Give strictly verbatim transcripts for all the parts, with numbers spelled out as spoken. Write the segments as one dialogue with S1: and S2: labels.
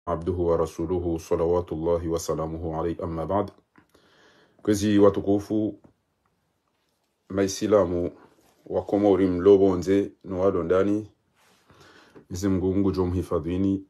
S1: عبده ورسوله صلوات الله وسلامه عليه أما بعد. Kwezi watukufu maisilamu wa Komori mlobo nze nuwalo ndani Mwenyezi Mungu jomhifadhini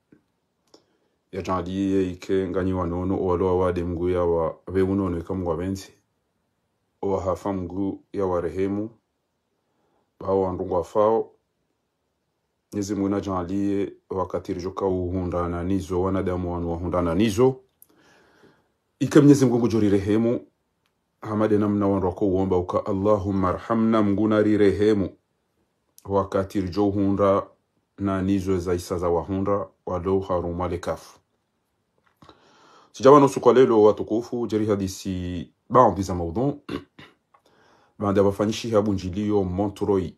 S1: yajalie ike ngani wanono walo wade mgu ya wa weunono ikamu wabenzi wa hafa mgu ya warehemu bao wandungu wafao. Mwenyezi Mungu najalie wakati rijoka uhundana nizo wanadamu wanu wahundana nizo ike Mwenyezi Mungu jori rehemu hamade namna wanroko uomba uka Allahumma arhamna mguna rehemu wakati rijo hunda na nizo za isa za wahunda walo haruma lekafu. Sijawa nusu kwa lelo watukufu jeri hadisi baadhi za maudhu baada wafanyishi habu njilio Montroi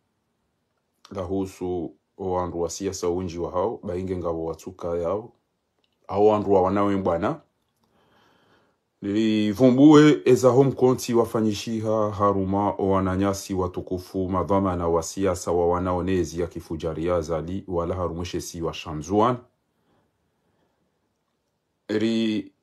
S1: lahusu wandu wa siasa unji wa hao bainge ngabo watuka yao au wandu wa wanawe mbwana nilivumbue eza home konti wafanyishiha haruma wananyasi watukufu madhama na wa siasa wa wanaonezi ya kifujaria zali wala harumeshe si wa Shamzuan ri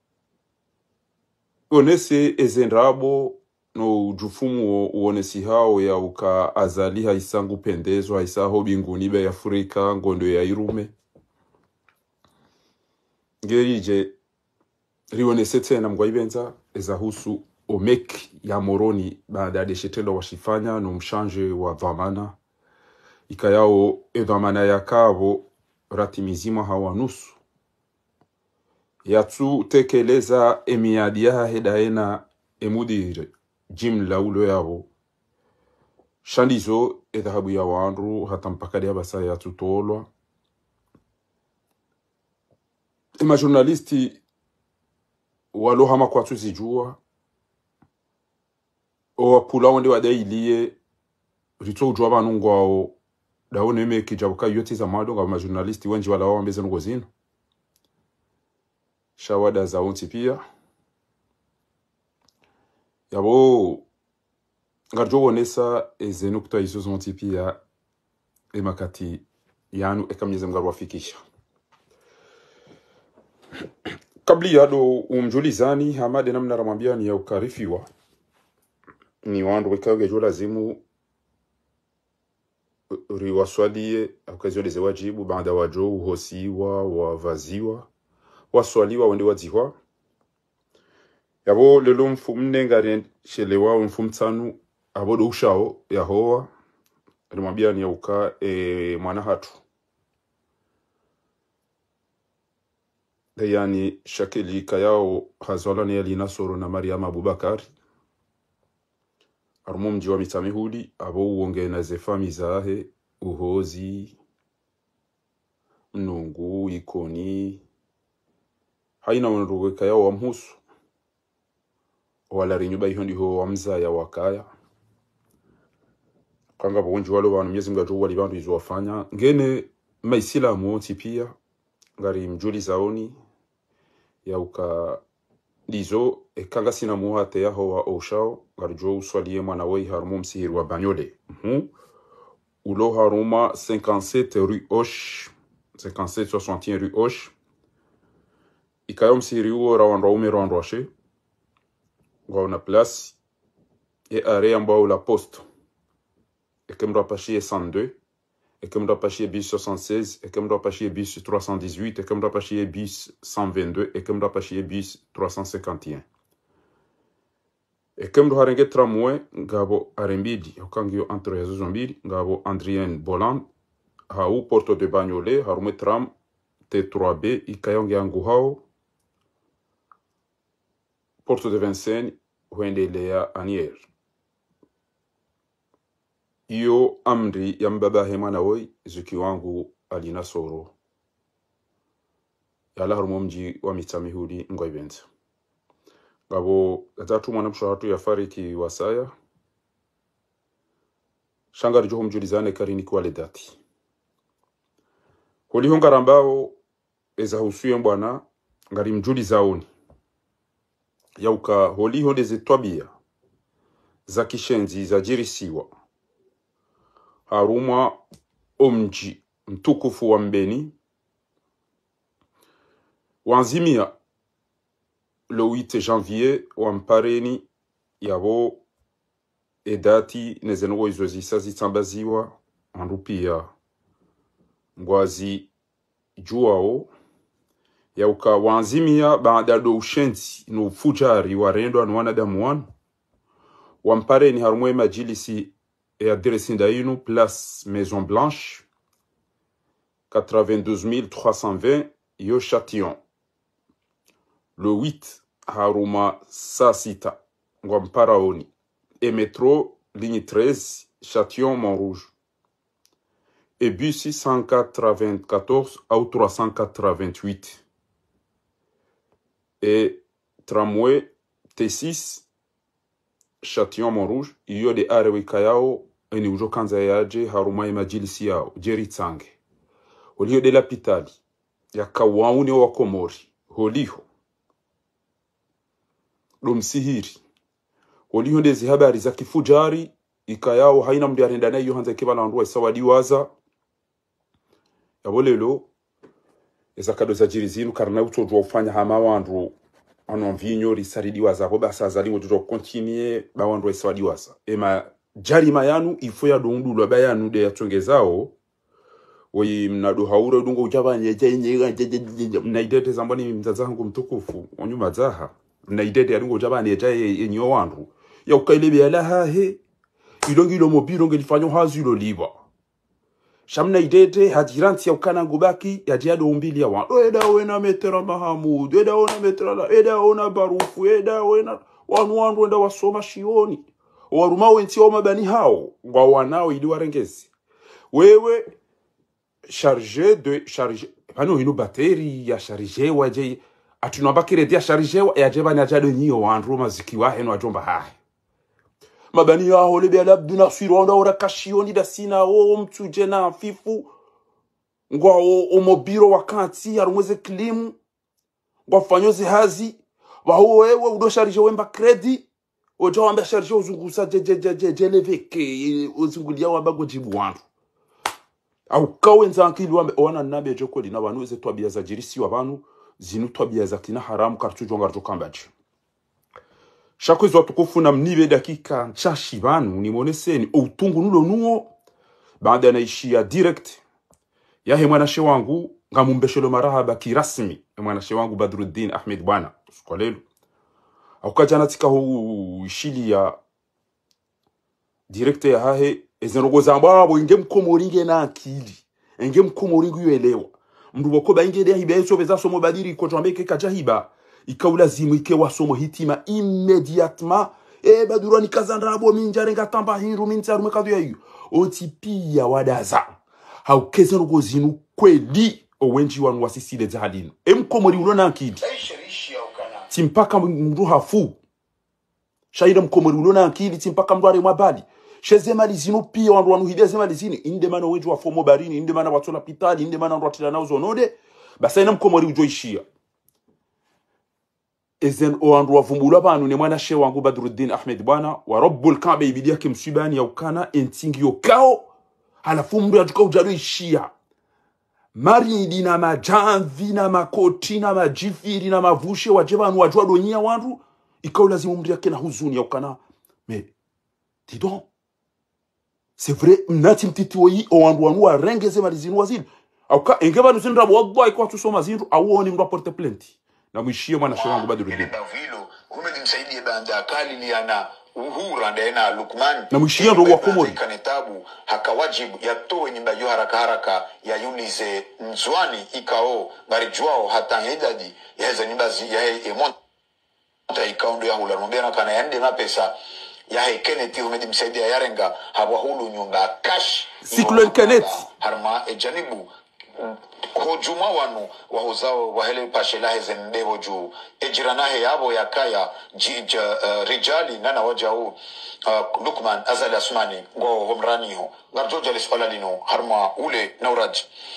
S1: onese ezenrabo no jufumu uonesi hao ya uka azali haisangu pendezo haisaho binguni be Afrika ngondo ya irume gerije rionese tena mgwaibenza ezahusu omek ya moroni baada ya shetelo washifanya no mshanje wa dhamana ikayao edhamana ya kavo ratimizima hawa nusu yatu tekeleza emiadia hedaena emudire jimla ulo yabo shandizo edhabu ya wandu hata mpaka dia basa yatu tolwa ema journalisti walo hama kwa tuzijua o pula wende wadailie rito ujwa banungu wao daone me kijabuka yote za madonga ma journalisti wenji wala wao mbeze ngo zino shawada za unti pia yabo ngarjo wonesa ezenukta izo zonti pia emakati yanu ekamnyeze mgarwa fikisha kabli yado umjulizani hamade namna ramwambia ni ya ukarifiwa ni wandu wekage jo lazimu riwaswalie akazo leze wajibu baada wajo uhosiwa wavaziwa waswaliwa wende wadziwa yabo lelo mfumne ngari shelewa mfumtsanu abodo ushao yahowa ramwambia ni ya uka e, mwana hatu yani shakeli kayao hazwala ni Alina Soro na Mariam Abubakar arumo mji wa mitamihuli abo uonge na zefami zahe uhozi mnungu ikoni haina wanruwe kayao wa mhusu wala rinyuba ihondi ho wa mza ya wakaya kanga bonji walo wa Mwenyezi Mungu ajo wali bandu izo wafanya ngene maisila muoti pia ngari mjuli zaoni ya uka lizo e kanga sina muhate ya hoa oshao garjo uswalie mwana wei harumu msihiri wa Banyole mhm ulo haruma cinquante-sept rue Hoche cinquante-sept soixante et un rue Hoche ikayo msihiri uo rawandwa ume rawandwa she ngwauna place e are ambao la poste e kemdo apashie cent deux et comme doit passer bus soixante-seize et comme doit passer bus trois cent dix-huit et comme doit passer bus cent vingt-deux et comme doit passer bus trois cent cinquante et un et comme doit harenget tramway ngabo arembidi okangio entre les zombili ngabo Andrien Boland hau porto de Bagnolet harume tram T trois B ikayonge anguhao porto de Vincennes huendelea anier iyo amri ya mbaba hemana woi zuki wangu Alina Soro yala harumo mji wa mitamihuli ngwaibenza ngabo gatatu mwana mshahatu ya fariki wasaya shangari joho mjulizane karini kwa ledati holi honga rambao eza husuye mbwana ngari mjulizaoni yauka holi honde zetwabia za kishenzi za jirisiwa haruma omji mtukufu wa Mbeni wanzimia le huit janvier wampareni yabo edati nezengo izo zisa zitambaziwa anrupia ngwazi juao yauka wanzimia baada do ushenzi no fujari warendo an wanadamu wanu wampareni harumwe majilisi e adresi ndainu place Maison Blanche quatre-vingt-douze mille trois cent vingt yo Châtillon le huit haruma sasita ngwamparaoni et métro ligne treize Châtillon Montrouge et bus six cent quatre-vingt-quatorze ou trois cent quatre-vingt-huit et tramway T six Châtillon Montrouge iyo de arewika yao eni ujo kanza yaje haruma imajilisi yao jeri tsange holio de lapitali ya kawauni wa Komori holiho lumsihiri holiho ndezi habari za kifujari ikayao haina mdi arenda nayo hanza kibana ndwa isawadi waza yabolelo ezakado za jirizinu karna utojwa ufanya hama wandu ano vinyo risaridi waza ko basa zali ngo continuer ba wandu isawadi waza ema jari mayanu ifo ya dondu lo bayanu de yatongezao oyi mnado haure dungo ujabanye jenye mnaidete zambani mzazangu mtukufu onyuma zaha mnaidete ya dungo ujabanye jaye enyo wandu ya ukailebe ala hahe ilongilo mobilo ngelifanyo hazulo liba shamna idete hadiranti ya ukana ngubaki ya jiado umbili ya wandu eda wena metera Mahamud eda ona metera eda ona barufu eda wena wanu wandu enda wasoma shioni waruma wenti oma bani hao ngwa wanao ili warengezi wewe chargé de charger pano ino bateri ya charger waje atunamba kiredi ya charger ya jeba na jado nyo wandu mazikiwa heno ajomba hae mabani ya hole bia labdu na sironda ora kashioni da sina o mtuje na fifu ngwa o mobiro wakati harumweze klimu ngwa fanyozi hazi wa wewe udo charger wemba credit ojo wamba charger uzungusa je je je je je leveke uzungulia wamba gojibu wandu au kawenza ankili wambe wana nabe joko dina banu ze twabia za jirisi wabanu zinu twabia za kina haramu kartujo ngarjo kambaji shako zo tukufu na mnibe dakika chashi banu ni moneseni utungu nulo nuo baada naishia direct yahe mwanashe wangu ngamumbeshelo marahaba kirasmi mwanashe wangu Badruddin Ahmed bwana usikolelo au kajana tika hu shili ya direct ya hahe ezenrogo zambabo inge mkomoringe na akili inge mkomoringu yuelewa mndu boko bainge de hibe so beza somo badiri ko jambeke kajahiba ikaula zimu ike wasomo hitima immédiatement e badurani kazandrabo minjare ngatamba hiru minzaru mekadu yayu otipia wadaza hau kezenrogo zinu kweli owenji wanu wasisile zahadino emkomori ulona akili timpaka mndu hafu shaida mkomori ulona akili timpaka mndu are mwabali sheze malizino pia wandu wanu hideze malizini inde mana weju wa fomo barini inde mana watola pitali inde mana watila na uzonode basa ina mkomori ujoishia ezen o wandu wavumbula banu ne mwana she wangu Badruddin Ahmed bwana wa rabbul kaaba ibidia kimsibani ya ukana entingi yokao halafu mndu ajuka ujalo ishia mari dina majanvi na makoti na majifiri na mavushe wajebanu wajua donyia wandu ikao lazimu mndu yake na huzuni ya ukana me dis donc c'est vrai mnati mtitioi o wandu wanu warengeze malizinu wazini auka engeba nusindra wallahi kwa tusoma zindu awoni mndu aporte plenty na mwishie mwana shewa wangu Badruddin
S2: bavilo kumedi msaidie banda akali liana uhura ndaena Lukman
S1: na mwishie ndo wa Komori
S2: kanetabu hakawajibu yatowe nyimba yo haraka haraka ya yulize mzwani ikao barijuao hata hedadi yaheza nyimba zi ya emon ta ikao ndo ya hula nombena kana yande mapesa ya he Kenneth humedi msaidia yarenga hawa hulu nyumba cash
S1: Cyclone Kenneth
S2: harma ejanibu hojuma wanu wahozao wahele pashela hezembe hoju ejiranahe yabo yakaya jija uh, rijali nana wajau uh, Lukman Azali Asmani ngo homraniho garjoja liswala lino harma ule nauraj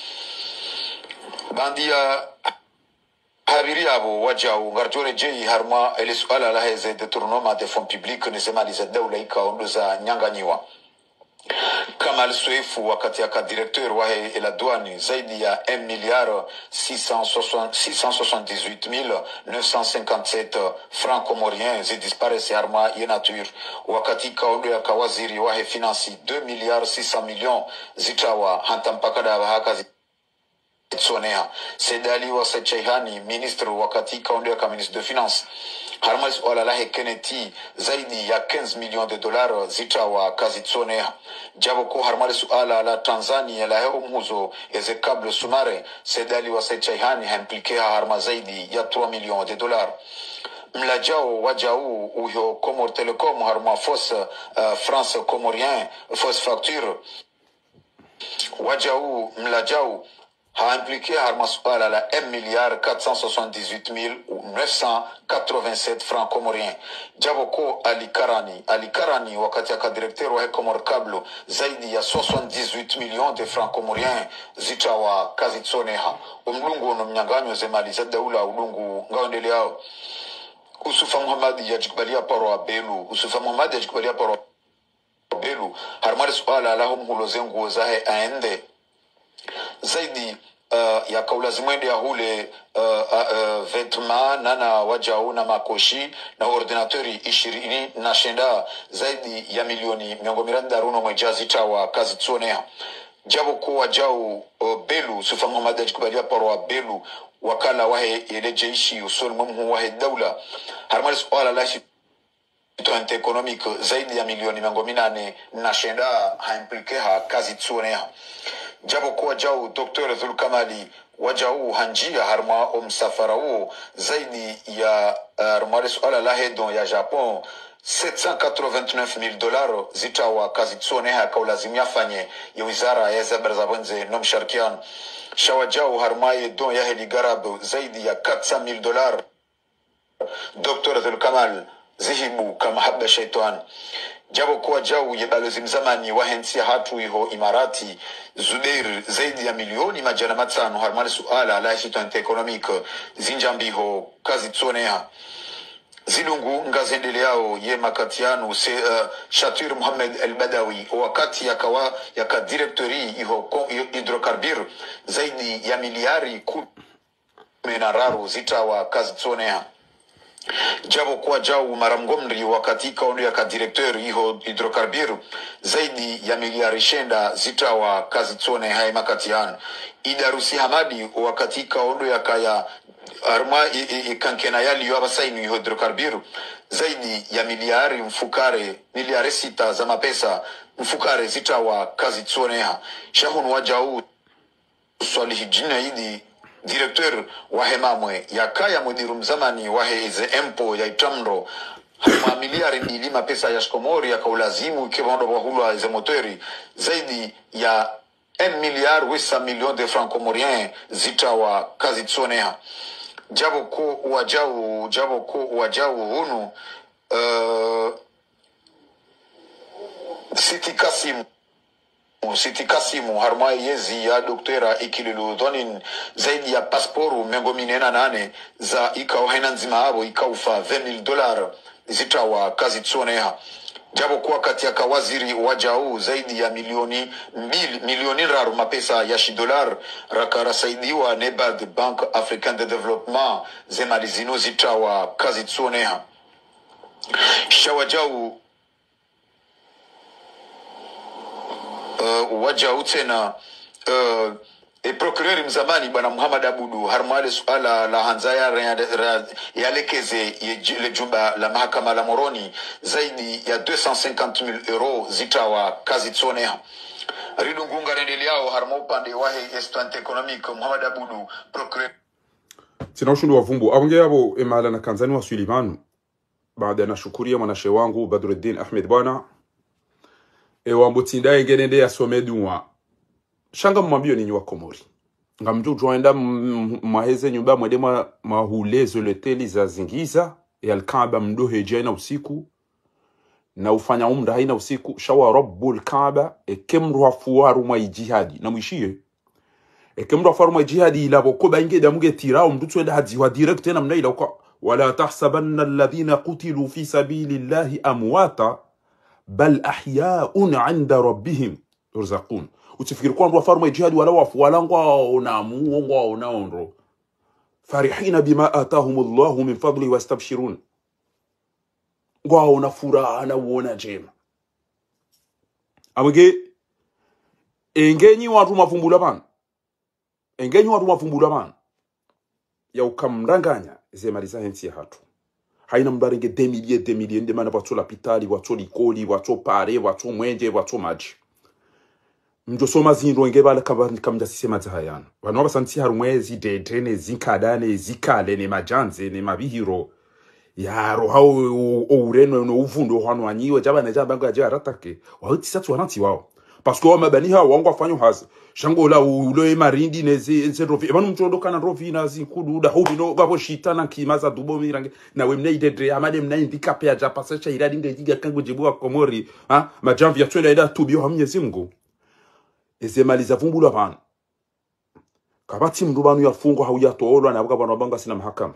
S2: bandia habiri yabo wajau garjore jei harma eliswala la heze de tournoma de fonds publics ne semaliza dawla ika ondoza nyanganyiwa Kamal Sweifu wakati aka directeur wa la douane zaidi ya un milliard six cent soixante-dix-huit mille neuf cent cinquante-sept francs comoriens zi disparaisse arma ya nature wakati kaondo ya kawaziri wa finansi deux milliards six cents millions zitawa hanta mpaka da haka tsonea Sedali wa Sachaihani ministre wakati kaondo ya ministre de finance harmas wala lahe keneti zaidi ya quinze millions de dollars zitawa kazi tsonea jabo ko harmale suala la Tanzania la heo mhuzo eze câble sumare Sedali wa Sachaihani impliqué harma zaidi ya trois millions de dollars mlajao wajau uyo Comor Telecom harma fos uh, France comorien fos facture wajau mlajao a impliqué harma suala la un milliard quatre cent soixante-dix-huit mille neuf cent quatre-vingt-sept francs comoriens jaboko alikarani alikarani wakati aka directeur wa Comor Cable zaidi ya soixante-dix-huit millions de francs comoriens zitawa kazi tsoneha umlungu no mnyanganyo zemali za daula udungu ngaondeleao Usufa Muhammadi yajikubalia paro Belu Usufa Muhammadi yajikubalia paro Belu harmali suala la humhulozengu zahe aende zaidi uh, ya kaulazimwende ya hule uh, uh, vetma nana wajau na makoshi na ordinatori ishirini na shenda zaidi ya milioni miongo miranda runo mwejazi tawa kazi tsonea jabo ko wajau uh, Belu Sufa Muhammadi yajikubalia paro Belu wakala wahe ile jeishi usul mumhu wahe daula harmali suala la to economic zaidi ya milioni miongo minane na shenda haimplike ha kazi tsonea jabo kwa jau Docteur Zulkamali wajau hanjia harma omsafara huo zaidi ya harmali suala la hedon ya Japon sept cent quatre-vingt-neuf mille dollars zitawa kazi tsonea kaulazimia fanye ya wizara ya zabarzabonze nomsharkian shawajau harmaye don ya heligarab zaidi ya quatre cent mille dollars Docteur Zulkamal zihibu kama habba shaitan jabo kwa jau ya balozi mzamani wa hensi hatu iho Imarati Zubair zaidi ya milioni majana matano harmali suala la situation economique zinjambiho kazi tsonea zilungu ngazendeleao ye makatiano se uh, Shatir Mohamed El Badawi wakati yakawa yaka directori iho hydrocarbure zaidi ya miliari kumi na raru zitawa kazi tsonea jabo kwa jau maramgomri wakati kaondo ya ka directeur iho hydrocarbure zaidi ya miliari shenda zitawa kazi tsone hai makatian Idarusi Hamadi wakati kaondo ya kaya arma ikankena yali yo abasaini iho hydrocarbure zaidi ya miliari mfukare miliari sita za mapesa mfukare zitawa kazi tsone ha shahun wajau swalihi jina hidi directeur wa hemamwe ya kaya mudiru mzamani wa heze empo ya itamro hama miliari milima pesa ya shkomori ya kaulazimu kibondo wa hulu za motori zaidi ya un milliard huit cents millions de francs comoriens zitawa kazi tsonea jabo ko wajau jabo ko wajau hunu uh, Siti Kasim Siti Kasimu harma yezi ya doktera ikililu donin zaidi ya pasporu mengo minena nane za ikao haina nzima habo ikaufa vingt mille dollars zitawa kazi tsoneha jabo kwa kati ya kawaziri wajau zaidi ya milioni mbili milioni raru mapesa ya shi dolar rakara saidiwa Nebad Bank African de Development zemalizino zitawa kazi tsoneha shawajau Uh, wajau tena uh, e procureur mzamani bwana Muhammad Abudu harmale suala la hanzaya yalekeze le jumba la mahakama la Moroni zaidi ya deux cent cinquante mille euros zitawa kazi tsonea ridungunga rendeliao harmo upande wahe estant economique Muhammad Abudu procureur
S1: sina ushundu wa vumbu abonge yabo emala na kanzani wa Suleiman baada na shukuria mwanashe wangu Badruddin Ahmed bwana e wambutinda engenende ya someduwa shanga mwambio ni nywa Komori ngamju joenda maheze nyumba mwede ma mahulezo leteli za zingiza ya alkaaba mdohe jana usiku na ufanya umra haina usiku shawa rabbul kaaba e kemru afuaru mwa jihadi na mwishie e kemru afuaru mwa jihadi ila bokoba ingeda muge tirao mdutu enda hadi wa direct na mnaila uka wala tahsabanna alladhina qutilu fi sabilillahi amwata bal ahya'un 'inda rabbihim yurzaqun utifikiri kwa ndo farma jihad wala wafu wala ngwa na muongo na ondro farihina bima atahumullahu min fadli wastabshirun ngwa una furaha na uona jema abage engenyi watu mafumbula bana engenyi watu mafumbula bana ya ukamranganya zemaliza hensi ya hatu haina mbarenge demilie demilie ndemana watu la pitali watu likoli watu pare watu mwenje watu maji mjo soma zinro ngebala kamda sisema zahayana wanu basanti harumwezi dedene zinkadane zikale ne majanze ne mabihiro yaro hao oureno no uvundo hano anyiwe jaba na jaba ngaje aratake wauti satu wanati wao parce que wa mabani hao wangu afanyo hazi shango la ulo marindi neze nserofi ebanu mchondo kana rofi na zinkudu da hobi no babo shitana kimaza dubo mirange na we mnaidedre amade mnaindika pe aja pasesha iradi ngejiga kango jibu komori ha majamvi ya twenda ida tubio hamnyezi Mungu ezemaliza vumbulu abantu kabati mndu banu yafungwa hauyatolwa nabuka banu banga sina mahakama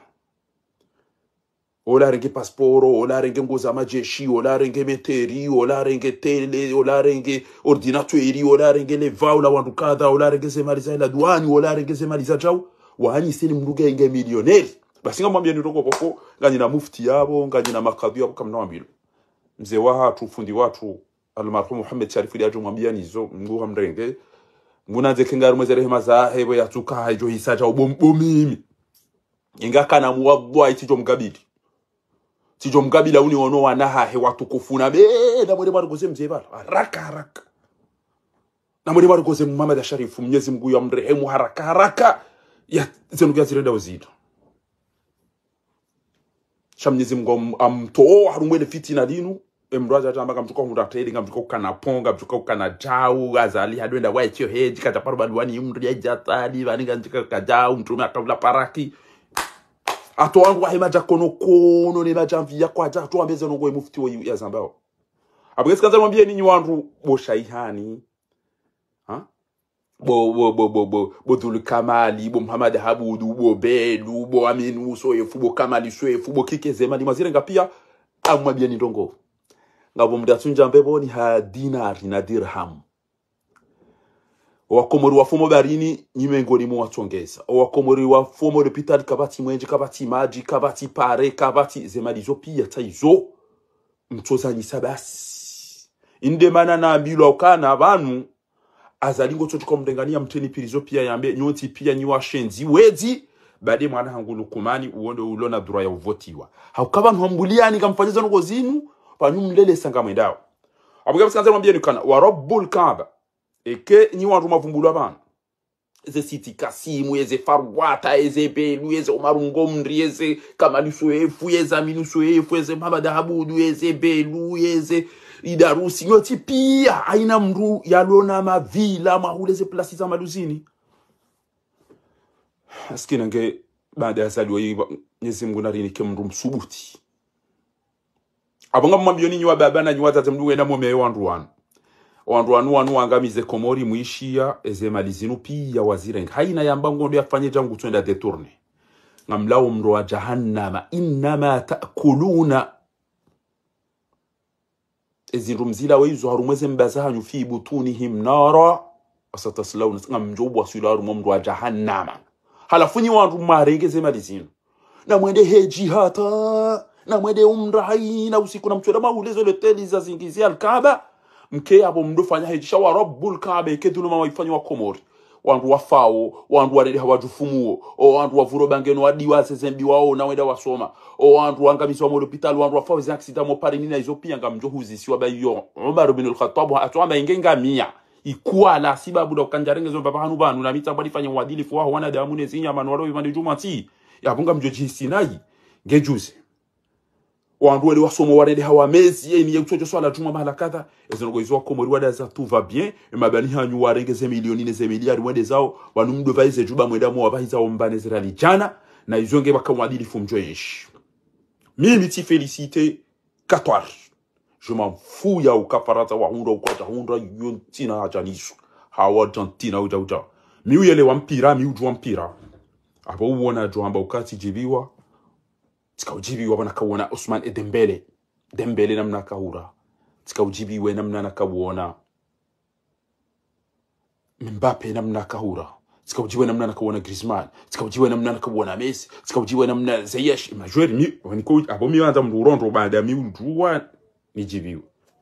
S1: ola renge passporo ola renge ngoza majeshi ola renge meteri ola renge tele ola renge ordinateur ola renge leva ola wandukadha ola renge zemaliza ila duani ola renge zemaliza jao wahani sini mruga inge millionaire basi ngamwambia ni roko poko ngani na mufti yabo ngani na makadhi yabo kama nawambilo mzee wa hatu fundi watu almarhum Muhammad Sharif ali ajumwambia nizo nguha mrenge ngunaze kengaru mweze rehema za hebo ya tuka haijo hisaja ubomimi ingaka na muwabwa itijo mgabili tijo mgabila uni ono wanaha he watu kufuna be na mwede maru goze mzee bala haraka haraka na mwede maru goze Muhammad Sharif mnyezi mgu ya mrehemu haraka haraka ya zenugia zirenda wazito shamnyezi mgu amtoo harumwele fitina dinu embraza jamba kamtuka hunda trading kamtuka kana ponga kamtuka kana jau azali hadwenda wa etio heji kata paru wani umri ya jatani baninga njika kajau mtume akabula paraki ato wangu wa hema jakono kono ne majamvi ya kwa jatu ambeze ngo mufti wa ya Zambao abugesi kanza mwambie ninyi wandu bo shaihani ha bo bo bo bo bo bo Dul Kamali bo Muhammad Habudu bo Belu bo Aminu so yefu bo Kamali so yefu bo Kikezema ni mazire ngapia amwambie ni ndongo ngabo mdatunja mbebo ni ha dinar na dirham wakomori wa fomo barini nyimengoni mu watongeza wakomori wa fomo hospital kabati mwenje kabati maji kabati pare kabati zemalizo pia taizo mtozanyisa basi inde mana na mbilo ukana abantu azalingo tsotuko mdengania mteni pirizo pia yambe nyoti pia nyiwa shenzi wezi bade mwana hangulu kumani uonde ulona dura ya uvotiwa haukaba nhambuliani kamfanyiza ngo zinu panu mlele sanga mwendao abuga bisanze mwambie nikana wa rabbul kaaba eke ni wantu mavumbulu abantu eze siti kasimu eze farwata eze belu eze omarungomri eze kamaliso efu eze aminuso efu eze Muhammad Habudu eze belu eze idarusi nyoti pia aina mru yalona mavila mahuleze plasi za maluzini askina nge baada ya saliwa yiba Mwenyezi Mungu narini ke mru msubuti abonga mwambio ninyi wa baba na nyi watate mduwe na mume wandu wanu wandu wanu wanu wangamize komori muishia eze malizinu pia wazirenga haina yamba ngondo yafanye jangu twenda detourne ngamlao mro wa jahannama inma taakuluna ezirumzila weizo harumweze mbazahanyu fi butunihim nara asataslawna ngamjobu wasularu mro wa jahannama halafunyi wandu marengeze malizinu na mwende heji hata na mwede umrai na usiku na mchweda maulezo leteli za zingizi al-Kaaba mke abo mdofanya hejisha wa rabbul Kaaba ekedulu mama ifanya wa komori wandu wafao wandu warede hawajufumuo o wandu wavuro bangeno wadiwa sezembi wao na wenda wasoma o wandu wangamiswa mo hospital wandu wafao za accident mo pare nina izo pia ngamjo huzisiwa bayo Umar ibn al-Khattab atwamba ingenga mia ikuwa la sibabu da kanjarenge zo baba hanu banu na mitambo alifanya uadilifu wao wana damu nezinya manwaro imani jumati yabunga mjoji sinai ngejuze wandu wale wasomo warede hawamezi yeni yutojo swala juma mahala kadha ezonogo izo komori wada za tout va bien mabani hanyu warengeze milioni neze miliari wende zao wanumdo vaize juba mwenda mo wabahiza ombane zirali jana na izonge bakamwadilifu mjoyeshi mimi ti félicité katoire je m'en fous ya ukafarata wa hunda ukota hunda yontina ajanisu hawa jantina uja uja mi uyele wampira mi uju wampira abo uona jo amba ukati jibiwa tika ujibi wabana kawona Usman Dembele Dembele namna kahura tika ujibi we namna nakawona Mbappe namna kahura sikaujiwe namna nakaona Griezmann sikaujiwe namna nakaona Messi sikaujiwe namna Ziyech majori mi waniko abo mi wanza mrurondo baada mi udruwa nijibiwa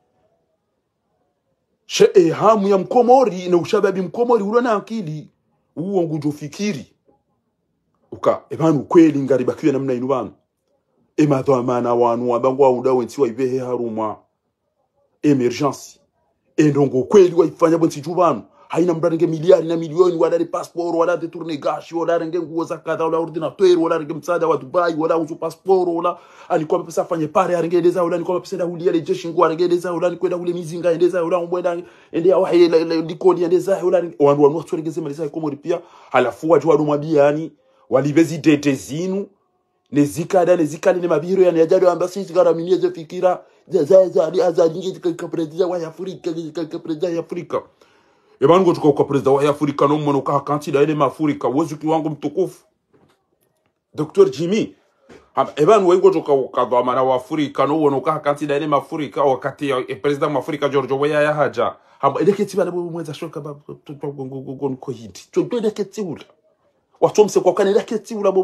S1: she e hamu ya mkomori na ushababi mkomori ulona akili uwo ngujo fikiri uka ebanu kweli ngari bakiwe namna inu banu e madhamana wanu wabangwa udawe ntiwa ibehe haruma emergency e ndongo kweli waifanya bonsi jubanu haina mdaringe miliari na milioni wala de passport wala de tourner gashi wala renge nguo za kadha wala ordinateur wala renge msaada wa Dubai wala uzu passport wala alikuwa pesa afanye pare arengedeza wala alikuwa pesa da hulia jeshi nguo arengedeza wala alikwenda ule mizinga endeza wala mbwenda endea wa ile likoni endeza wala wandu wandu turegeze maliza komori pia halafu watu wadu mabiani walibezi dete zinu nezikada nezikali ne mabiro yani ajali ambasi zigaraminie ze fikira za za za za nyingi kwa president wa Afrika kwa president ya Afrika. Ebanu gotuka kwa president wa Afrika no mwana ukaha kantida ile mafurika wozu kiwango mtukufu Doctor Jimmy ebanu wengo gotuka kwa dhamana wa Afrika no mwana ukaha kantida ile mafurika wakati ya president wa Afrika George Weah ya haja hamba edeketi bana mwenza shoka ba gon ko hiti to edeketi ula watomse kwa kana edeketi ula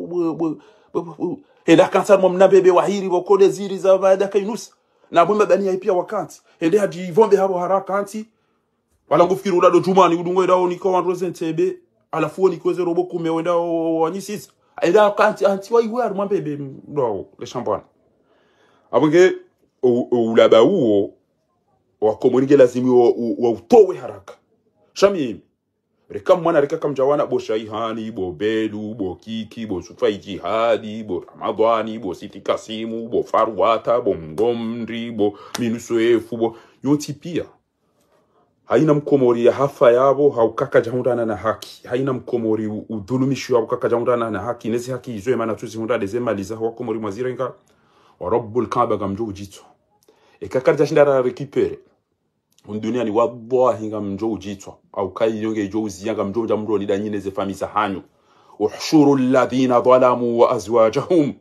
S1: henda kansar mwa mnabebe wahiri bokole ziri za baada kainus na bwe mabani pia wakati hende hadi vombe habo haraka anti wala ngufikiri ulado jumani udungo edao niko wanroze ntebe alafu niko zero boku mewenda wanyisisa enda kanti anti wa iwe armambebe ndo le champagne abonge ulaba uo wa komunike lazimi wa utowe haraka shami reka mwana reka kamjawana bo shaihani bo bedu bo kiki bo sufai jihadi bo ramadhani bo siti kasimu bo farwata bo ngomri bo minusoefu bo yoti pia haina mkomori ya hafa yabo haukaka jahundana na haki haina mkomori udhulumisho yabo kaka jahundana na haki nezi haki izoe mana tuzi hundade zemaliza hawa komori mazirenga wa rabbul kaaba gamjo ujito e kakarja shindara rekipere undunia ni wallahi ngamjo ujito au kai yonge jozi yanga mjo jamro ni danyine ze famisa hanyo uhshuru alladhina zalamu wa azwajahum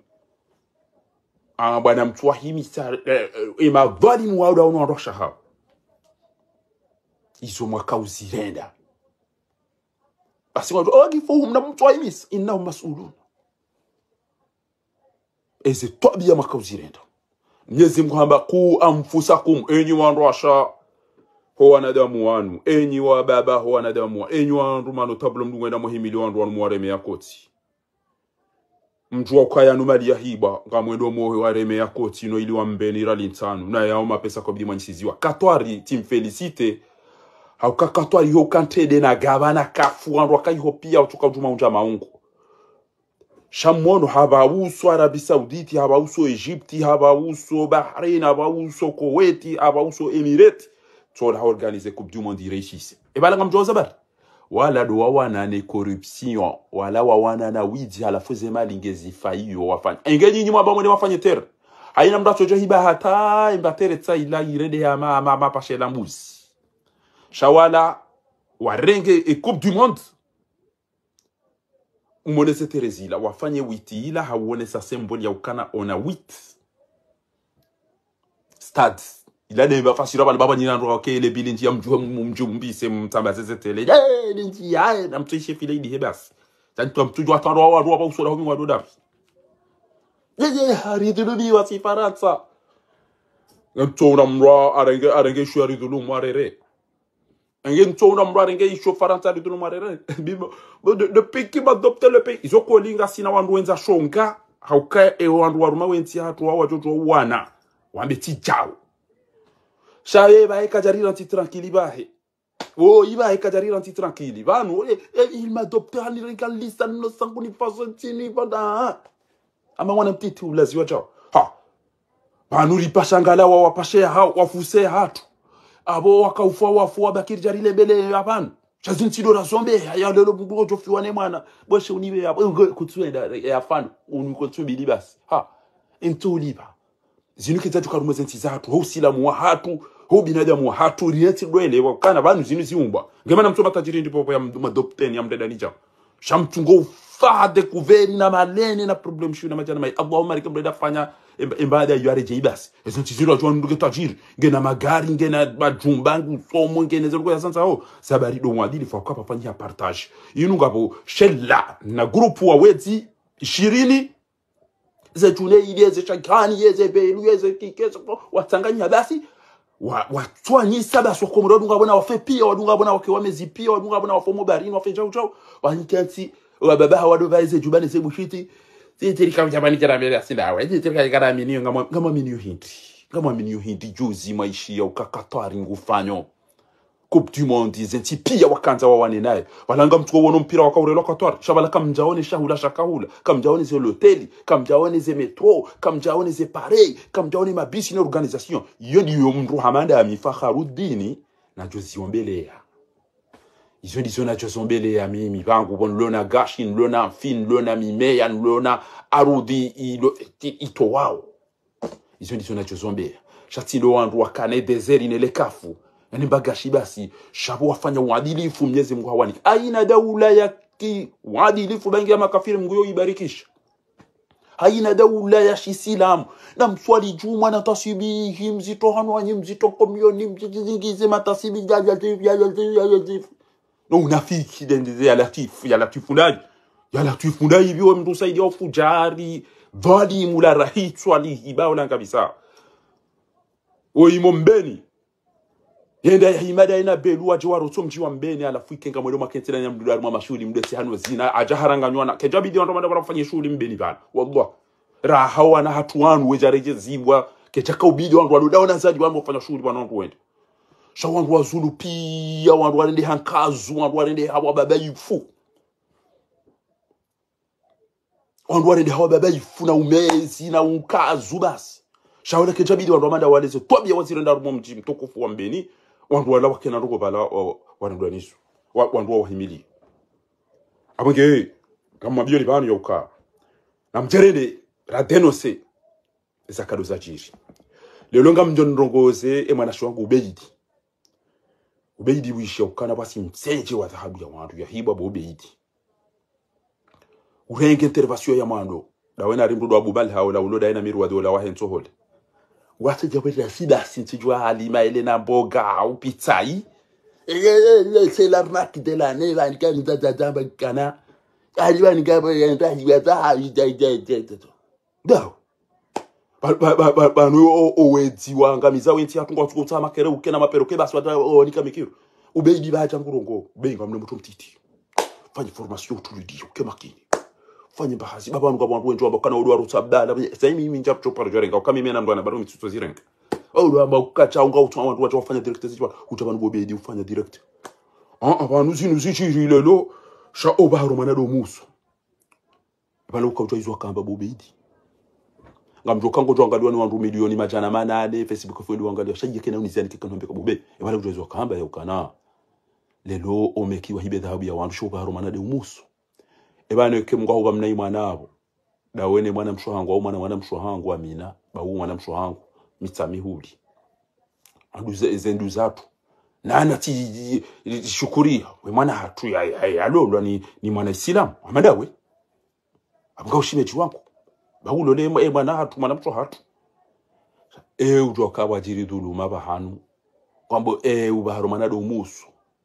S1: abana mtwahimi sa ima dhalimu wa udaunu arosha hao izo mwaka uzirenda asiwa ogi fuhum na mtwaimis innahum mas'ulun eze tobia mwaka uzirenda Mwenyezi Mungu hamba ku anfusakum enyi wanrasha ho wanadamu wanu enyi wa baba ho wanadamu enyi wanru mano tablo mdungenda muhimili wanru wanu mwareme yakoti mjua ukaya numali ya hiba ngamwendo mohe wareme yakoti no ili wambeni rali ntanu na yao mapesa kwa bidima nisiziwa katwari team felicite haukakatwa hiyo kantede na gavana kafu wanroka hiyo pia utuka ujuma unja maungu shamono haba uso Arabi Sauditi haba uso Egypti haba uso Bahrain haba uso Kuwaiti haba uso Emirate tola organize coupe du monde réussisse e bala ngamjoza bar wala do wana ne corruption wala wana na widi ala foze malingezi fayo wafanya engeji nyuma ba mwene wafanye ter haina mdacho jo hiba hata imbatere tsaila irede ya ma ma, ma pashe la mbuzi shawala warenge e coupe du monde umone se terezila wafanye witi ila hawone sa symbole ya ukana ona wit stade ila de ba fasira bana baba nyina ndo okay le bilinji ya mjue mjumbi se mtambaze tele eh linji ya na mtuishe file idi hebas tanto mtujo ataro wa ro ba usora homi wa do dap ye hari de bi wa si faransa nto na mra arenge arenge shu ari dulu marere ngen to na mra arenge shu faransa ari dulu marere bimo de pays ba adopter le pays izoko linga sina wandu wenza shonga hauka e wandu waruma wenzi hatu wa wajojo wana wambe ti jao shaye ba e kajarira anti tranquille bahe oh iba e kajarira anti tranquille vanu il m'a adopté en legalista no sanguni fasantini bada ama wana mtiti ulaziwa jao ha vanu ripashangala wa wapashe ha wafuse hatu abo wakaufa wafu wabakiri jarile mbele yapanu chazinti do razombe ya lelo bugo jofiwane mwana boshe unibe ya kutsuenda ya fan unikotsubili libas ha into liba zinu kitatu karumo zenti zatu ho silamu wa hatu ho binadamu wa hatu rieti doelewa kana banu zinu ziumba ngema na mtoma tajiri ndipo ya madopteni ya mdada nija shamtungo fade kuveri na malene na problem shu na majana mai Allahumma rikem breda fanya embada yare jeibas ezo tiziro jwa nduge tajiri ngena magari ngena majumbangu somo ngena zero kwa sansa ho sabari do mwadili fa kwa pafanya partage yinu ngabo shella na grupu wa wezi ishirini ze tune yeze chakani yeze belu yeze kikezo watanganya basi wa watwanyi saba so komro dunga bona wafe pia wadunga bona wake wamezi pia wadunga bona wafomo barini wafe chao chao wankanti wa baba wado vaize jubane ze bushiti titiri kama jamani jana mbele asindawe titiri kana minio ngama ngama minio hindi ngama minio hindi juzi maishi ya ukakatwari ngufanyo Coupe du Monde zenti pia wakanza wawane naye walanga mtuko wono mpira wakaurelo katwari shabala kamjaone shahula shakahula kamjaone ze hoteli kamjaone ze metro kamjaone ze pareil kamjaone mabisi na organisation iyo ndiyo mndu hamanda amifakharudini na jozi ombelea izo ndizo na jozi ombelea mimi bangu bon lona gashin lona fin lona mimeya lona arudi ilo ito wao izo ndizo na jozi ombelea shatilo wandu wakane deseri nele kafu yani bagashi basi shabu wafanya uadilifu Mwenyezi Mungu hawani aina daula ya ki uadilifu bangi ya makafiri Mungu yoibarikisha haina daula ya Islam na mswali juma na tasibihi mzito hanwani mzito komioni mzizingize matasibi jaja jaja no unafiki dende ya latifu ya latifu ndani ya latifu ndani hivyo mtu saidi wa fujari dhalimu la rahitu alihibao na kabisa oimo mbeni yenda himada ina belu waje waroto mji wa mbeni alafu ikenga mwelo makentela nya mdudari mwa mashuli mdesi hano zina ajaharanganywa na kejabidi wantu manda barafanya shuli mbeni bana wallah raha wana hatu wanu wejareje zibwa kechaka ubidi wantu wadodaona zadi wantu wafanya shuli bana wantu wende sha wantu wazulu pia wantu warende hankazu wantu warende hawa baba yifu wantu warende hawa baba yifu na umezi na unkazu basi sha wala kejabidi wantu manda waleze tobia wazirenda rumo mji mtukufu wa mbeni wantu wala wakena rugo bala wandu nisu wandu wahimili abonge kama biyo libano yoka na mjerede radenose zakado za jiri lelo nga mjonrongoze e mwana shwangu ubeidi ubeidi wisha ukana basi msenje wa dhahabu ya wandu ya hiba bo ubeidi urenge intervention ya mando dawena rimrudo abubal hawla uloda ina miru wadola wa henso hole watu jabwe sida sintijwa halima ile na mboga au pizzai c'est l'arnaque de l'année là quand nous attendons kana aliwa ni gaba yenda hiwata da ba ba ba ba no owezi wangamiza wenti atungwa tukutsa makere ukena maperoke basi wata onika mikiro ubeidi bacha ngurongo benga mne mtu mtiti fanye formation tout le dit ukemakini fanye bahazi baba wangu abantu wenjo ambakana odwa rutsabdala sasa mimi njapcho para jorenga kama mimi na ndo anabaru mitsutso zirenga odwa ambakukacha unga utwa abantu wacha wafanya director zichwa utabanu bobedi ufanya direct ah abantu zinu zichirile lo sha obaharo manado muso balo ukawtwa izwa kamba bobedi ngamjo kango jwangalwa ni wandu milioni majana manane Facebook fwedu wangalwa shaje kena unizani kikanombe ka bobe balo kutwa izwa kamba ya ukana lelo omekiwa hibe dhahabu ya wandu sha obaharo manado muso ebane ke mngwa huba mnayi mwanabo dawene mwana mshohangu au mwana mwana mshohangu amina bawu mwana mshohangu mitsami huli aduze ezendu zatu nana ti shukuria we mwana hatu ya yalolwa ni ni mwana Islam amadawe abanga ushimeji wangu bawulo le e mwana hatu mwana mshohatu e ujoka wajiri dhuluma bahanu kwambo e ubaharo manado musu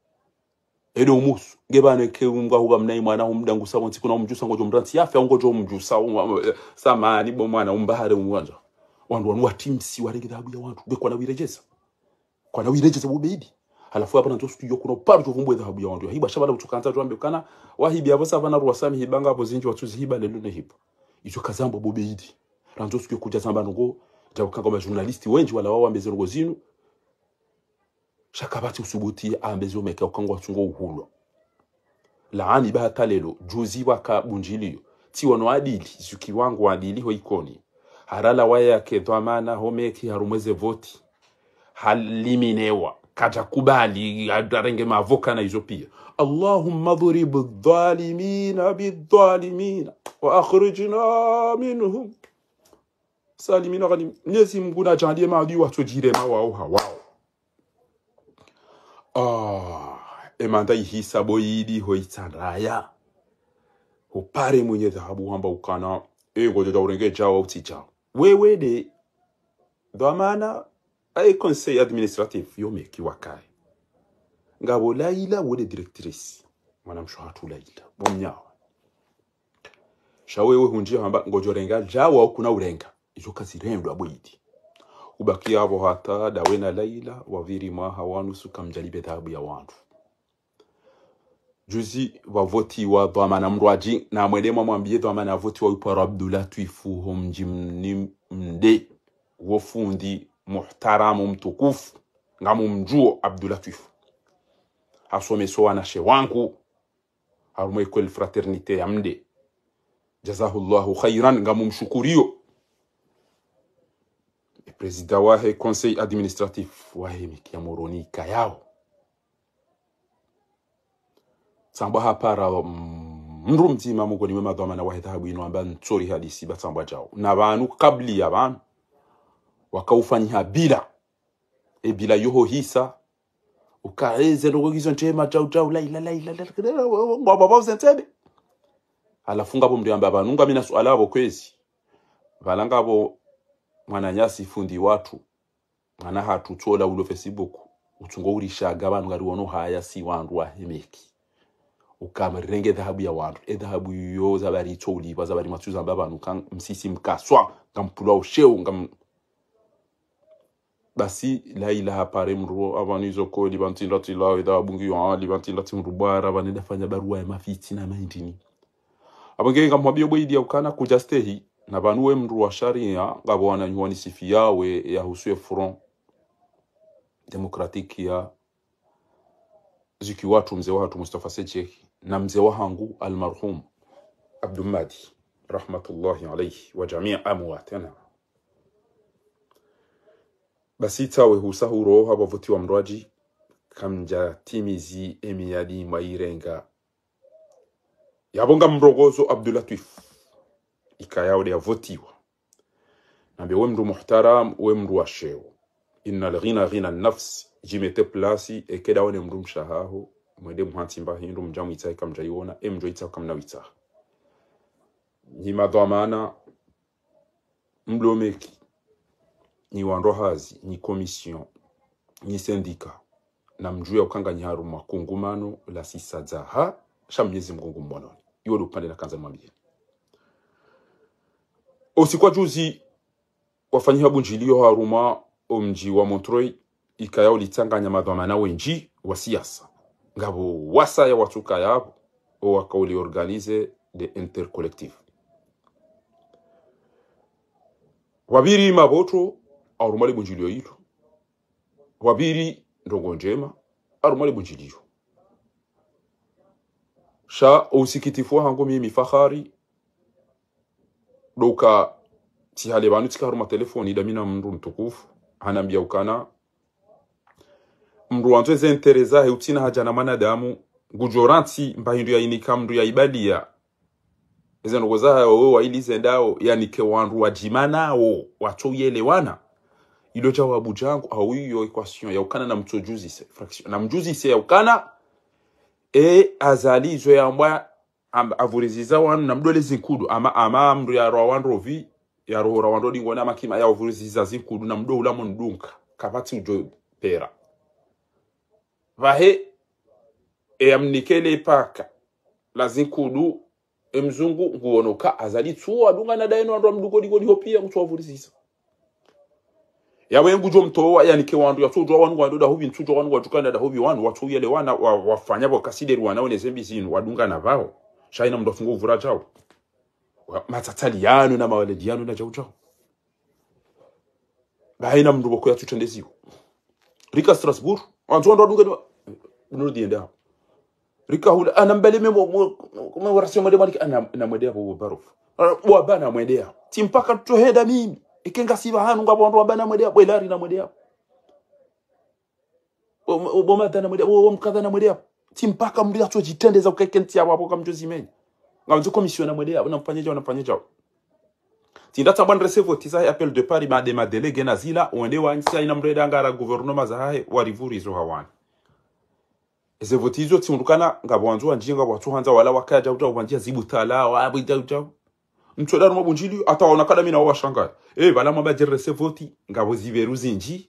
S1: edo musu ngebane ke umgwa huba mnayi mwana umdangu sawo ntsiku na umjusa ngojo mranti yafe ngojo umjusa samani bo mwana umbahare umwanja wandu wanwa timsi warege dhahabu ya wandu bekwa na wirejeza kwa na wirejeza bobedi halafu hapa nto studio kuno paru tuvumbwe dhahabu ya wandu hiba shabala utukanza tuambe kana wahibi abo savana ruwasami hibanga abo zinji watuzi hiba lelo ne hiba ijo kazambo bobedi ranzo studio kuja zamba ngo jawukanga ma journalist wenji wala wawa mbeze ngo zinu shakabati usubuti ambeze omeka ukangwa tungo uhulo laani ba talelo juzi waka bunjilio ti wono adili zuki wangu adili ho ikoni harala waya ke dhamana homeki harumweze voti haliminewa kaja kubali adarenge mavoka na hizo pia Allahumma dhurib adh-dhalimina bidh-dhalimina wa akhrijna minhum salimina ghanim Mwenyezi Mungu na jalie maadui watujire mawao hawao ah emanda ihisa boyidi hoitsanraya upare mwenye dhahabu hamba ukana e ngoja da urenge jao au tijao wewe de dhamana ay conseil administratif yome kiwakai ngabo Laila wode directrice mwanamsho hatu Laila bomnyawa shawewe hunjia hamba ngojo renga jao au kuna urenga izo kazi rendo aboidi ubakia abo hata dawena Laila waviri maha wanu suka mjalibe dhahabu ya wandu juzi wavoti wa dhamana mrwaji na mwedema mwambie dhamana voti wa uparo Abdullah Twifu homjimni mde wofundi muhtaramu mtukufu ngamu mjuo Abdullah Twifu hasome soa na shewangu harumo ekweli fraternite ya mde jazahullahu khairan ngamu mshukurio Presida wahe conseil administratif wahe mikia moroni kayao samba hapara mndu mzima mugoni wema dhamana wahe dhahabu ino amba ntsori hadisi batsamba jao na banu kabli ya banu wakaufanyia bila e bila yoho hisa ukaeze rogizo njema jao jao Laila Laila baba baba zentebe alafunga bo mdiamba banunga mina swala abo kwezi balanga bo mwananyasi fundi watu mwana hatu tsola ulo Facebook utungo urishaga abantu ngari wono haya si wandu wa hemeki ukamerenge dhahabu ya wandu e dhahabu yo zabari tsoli bazabari matsuza abantu kan msisi mkaswa ngampula usheu ngam basi Laila hapare mruo abanizo ko libantinda tilawe dhahabu ngiyo libantinda timrubara banenda fanya barua ya mafiti na maindini abange ngamwabio boidi ukana kujastehi na banuwe mru wa sharia ngabo wananyuani sifi yawe ya husuye front demokratiki ya ziki watu mzee watu Mustafa Secheki na mzee wangu almarhum Abdul Madi rahmatullahi alayhi wa jamia amwatana basi tawe husahuro haba voti wa mrwaji kamja timizi emiyadi mairenga yabonga mrogozo Abdul Latif ikayao ya votiwa nambe we mru muhtaram we mru wa sheo inna al-ghina ghina an-nafs jimete plasi ekeda wone mru mshahaho mwende mhantimba hindu mjamu itaika mjaiona emjo itaka mnawita ni madhamana mblomeki ni wanrohazi ni komision ni sendika na mjue ukanga nyaru makungumano la sisadza ha shamnyezi mgungu mbononi yolo upande na kanza mwambie Osikwa juzi wafanyia bunjilio haruma omji wa Montreuil ikayao litanganya madhamana wenji wa siasa ngabo wasa ya watuka yabo o wakauli organize de intercollectif wabiri maboto arumali bunjilio hilo wabiri ndongo njema arumali bunjilio sha usikitifu hango mimi fahari doka ti hale banu tikaruma telefoni damina mndu mtukufu anambia ukana mndu wantu ze interesa heutina haja na manadamu gujoranti mbahindu ya inika mndu ya ibadia eze ngoza wewe wa ilize ndao yani ke wandu wajimana o watu yelewana ilo jawabu jangu au hiyo equation ya ukana na mtojuzi se fraction na mjuzi se ya ukana e azalizo ya mbwa avuriziza wanu na mdole zinkudu ama ama mndu ya rawandu rovi ya roho rawandu dingona makima ya avuriziza zinkudu na mdo ulamo ndunka kapati ujo pera vahe e amnikele paka la zinkudu emzungu nguonoka azali tuwa dunga na daino ando mdugo digo diho pia mtu avuriziza ya wengu jo mtowa yani ke wandu ya tujo wanu wandu da hobi tujo wanu watukana da hobi wanu watu yele wana wafanya wa kasideri wana one zembizinu wadunga na vao shaina mdo fungu vura jao matataliano na mawalediano na jao jao baina mdu boko ya tutendeziyo Rika Strasbourg wantu ndo dunga no dienda Rika hula ana mbele memo mo warasio mwede maliki ana na mwede abo barofu wa bana mwede timpaka tutoheda mimi ikenga siba hanu ngabo ndo bana mwede abo ilari na mwede abo oboma dana mwede abo mkadha na mwede abo timpaka mbi atu jitendeza ukekenti abo abo kamjozi menyi ngazo commission na mwede abo namfanyaje wanamfanyaje tindata bwana receive tisa appel de Paris ma de ma délégué nazila onde wa nsia ina mreda ngara gouvernement za hae warivuri zo hawani ese votizo tundukana ngabo wanzo wanjinga watu hanza wala wakaja uta wanjia zibutala wabita uta mtsoda no mabunjili ataona kada mina washanga eh bala mabajere se voti ngabo ziberu zinji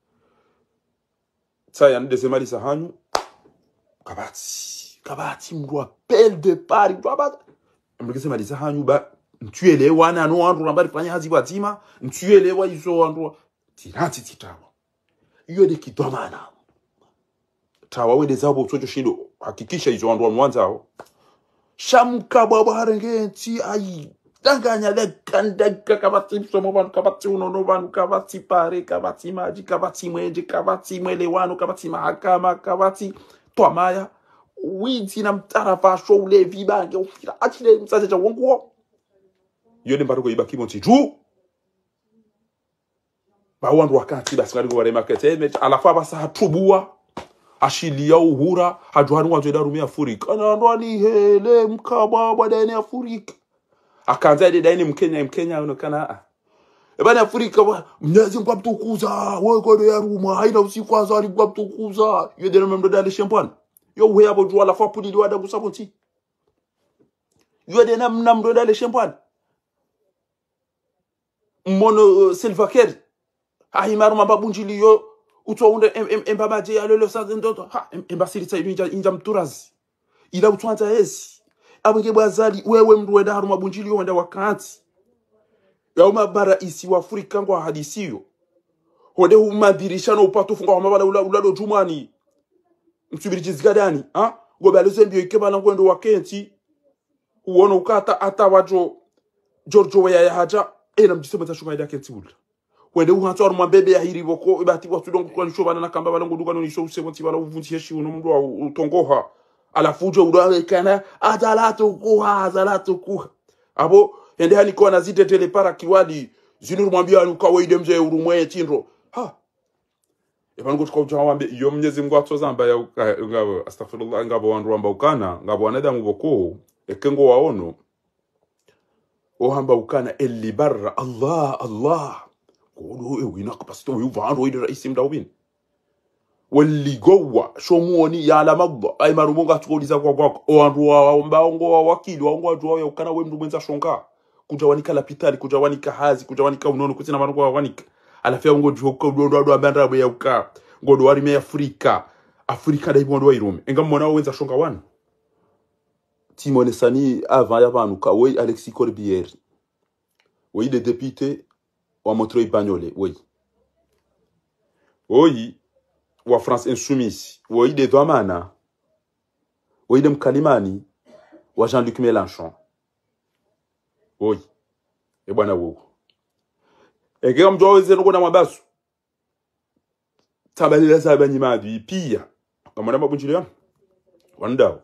S1: saya ndese mali sahanyu kabati kabati mru appel de Paris twaba mbikise mali sahanyu ba ntuele wana no wandu rambari fanya hazi batima ntuele wa izo wandu tirati titawa iyo de kidomana tawa wede zabo tsojo shindo hakikisha izo wandu wanzao shamka baba harengenti ai danganya de kanda kabati somo ban kabati uno no ban kabati pare kabati maji kabati mwenje kabati mwelewano kabati mahakama kabati twamaya witi na mtarafa show le vibange ufira atile msaje cha wongo yode mbaruko ibaki monti tu ba wandu wakati basi ngari gore market ala fa basa hatubua ashilia uhura hajwani wazo darumia Afrika ana ndwani hele mkaba badani Afrika akanza de daini mkenya mkenya unokana ebana Afrika mnyazi kwa mtukuza wewe godo ya ruma haina usiku azali kwa mtukuza yode na mndo dale champagne yo we abo jwa la fa pudi liwada kusabonti yode na mndo dale champagne mono Silva Ker ahimaru mababunjili yo utwaunda embabaje ya lelo sa ndoto ha embasiri tsa inja inja mturazi ila utwanta esi abenge bwazali wewe mndu wenda haru mabunjili yo wenda wakati ya umabara isi wa Afrika ngwa hadisiyo hode umadirishano upatu funga mabala ula ulado jumani msubiri jizigadani ha gobe alozembio ikebala ngwendo wakenti uona ukata ata wajo Giorgio ya haja ena mjisema tashuka ida kenti ula wende uhantu aruma bebe ya hiri boko ibati watu dongo kwa nisho bana nakamba bala nguduka no nisho usebonti bala uvunti yeshi uno mndu utongoha alafujo udawe kana adalatu kuha adalatu kuha abo ende hani kwa nazite tele para kiwadi zinuru mwambia anuka weide mzee urumwe tindro ha ebanu kutuka ujawambe iyo mnyezi mngu atoza mbaya ngabo astaghfirullah ngabo wandu wamba ukana ngabo waneda mboko ekengo waono ohamba ukana elibarra Allah Allah قولوا إيه وينك بس تو يوفان رويد الرئيس مداوين واللي جوا شو موني يا لمض أي مرموقة تقول إذا قاقك أو أنروا ومباونغوا وكيل وانغوا جوا يوكنا وين دومنزا شونكا كujawani kala pitali kujawani kahazi kujawani ka unono kutina marungwa wanika ala fya ngo joko do do do bandra be yauka ngo do wari me Afrika Afrika dai bondo irume enga mona wenza shonga wan Timone Sani avant ya banuka we Alexis Corbière oui les députés wa Montreuil Bagnolet oui oui wa France Insoumise oui de Douamana oui de Mkalimani wa Jean-Luc Mélenchon oui e bwana wo e kama mtu aweze ngona mabasu tabalila sabanyi madu pia kama na mabunjili ya wandao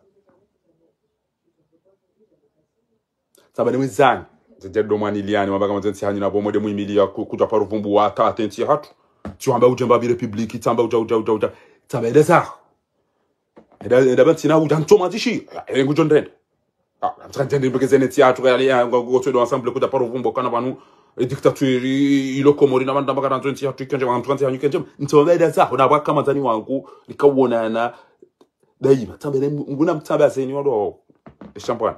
S1: tabane mwizani zedo maniliani mabaga mazensi hanyu na bomode muimilia kuja paru vumbu wa ta atenti hatu tiwamba ujemba bi republiki tamba uja uja uja uja tabele za eda eda bantina uja ntoma zishi engu jondende ah mtandende mbegezene tiatu ya ngoto do ensemble kuja paru vumbu kana banu dictature iloko mori na banda bagana ntenti hatu kenje wa ntenti hanyu kenje ntoma eda za na baka mazani wangu nikawona na daima tabele nguna mtaba zeni wado champagne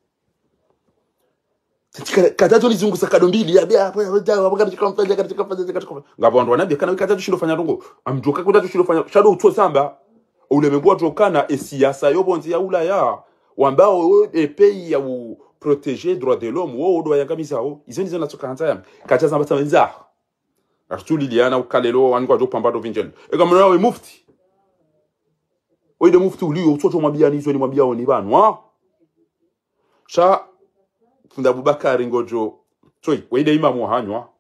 S1: katato lizungusa kado mbili ya bia wakati kamfanya katika kamfanya katika ngabo ndo wanabia kana katato shilo fanya ndongo amjoka kutato shilo fanya shadow utso samba ule mengwa jokana esiasa yobonzi ya ulaya wambao e pays ya u protéger droit de l'homme wo do yangamisa wo izoni zona tsokanza yam kachaza mbatamenza artu liliana ukalelo wangu ajopamba do vinjel e kama nawe mufti oide mufti ulio utso mwambia nizo ni mwambia oni banwa sha Funda Abubakar ngojo toi weide imamu hanywa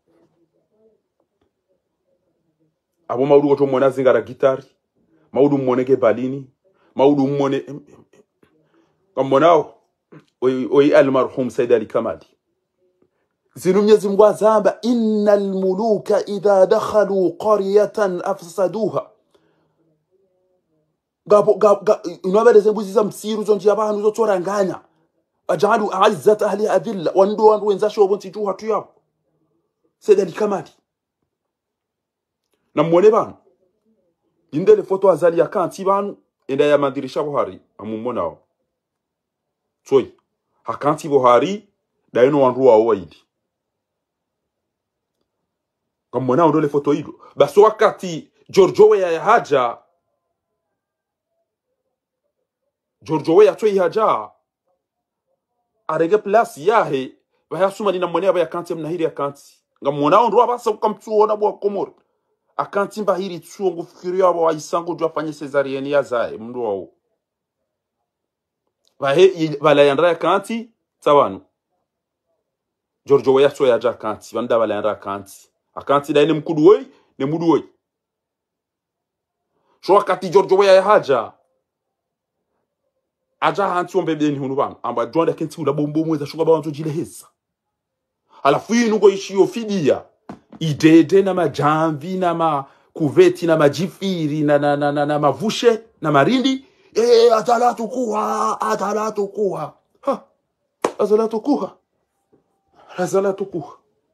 S1: abo maudu goto mona zingara gitari maudu moneke balini maudu mone kamonao oi oi almarhum Said Ali Kamali zinu Mwenyezi Mungu azamba innal muluka idha dakhalu qaryatan afsaduha gabo gabo inobere zembuzi za msiru zonji abantu zotoranganya ajalu a'izzat ahli adilla wando wandu wenzasho bonti tu hatu yabo Said Ali Kamali na mwone banu indele foto azali ya kanti banu enda ya madirisha bohari amumonao tsoi hakanti bohari daino wandu wao waidi kamona ndo le foto hido baso wakati George Weah ya haja George Weah tsoi haja arege place yahe bayasuma ni namone aba yakanti mnahiri yakanti ngamona ndo abasa ukamtuona bwa Komoro akanti mbahiri tsuo ngufikiria abo waisango jwa fanye cesarienne ya zae mndo wao bahe bala yandra kanti tsabanu George Weah tsoi haja kanti banda bala yandra kanti akanti da ine mkudu wei ne mudu wei so wakati George Weah ya haja aja hanti ombebe ni hunu bana amba jonda kenti ula bombo mweza shuga bawanzo jile heza alafu yi nugo ishi ofidia idede na majamvi na ma kuveti na majifiri na na na na, na mavushe na marindi eh atalatu kuha atalatu kuha ha azalatu kuha azalatu kuha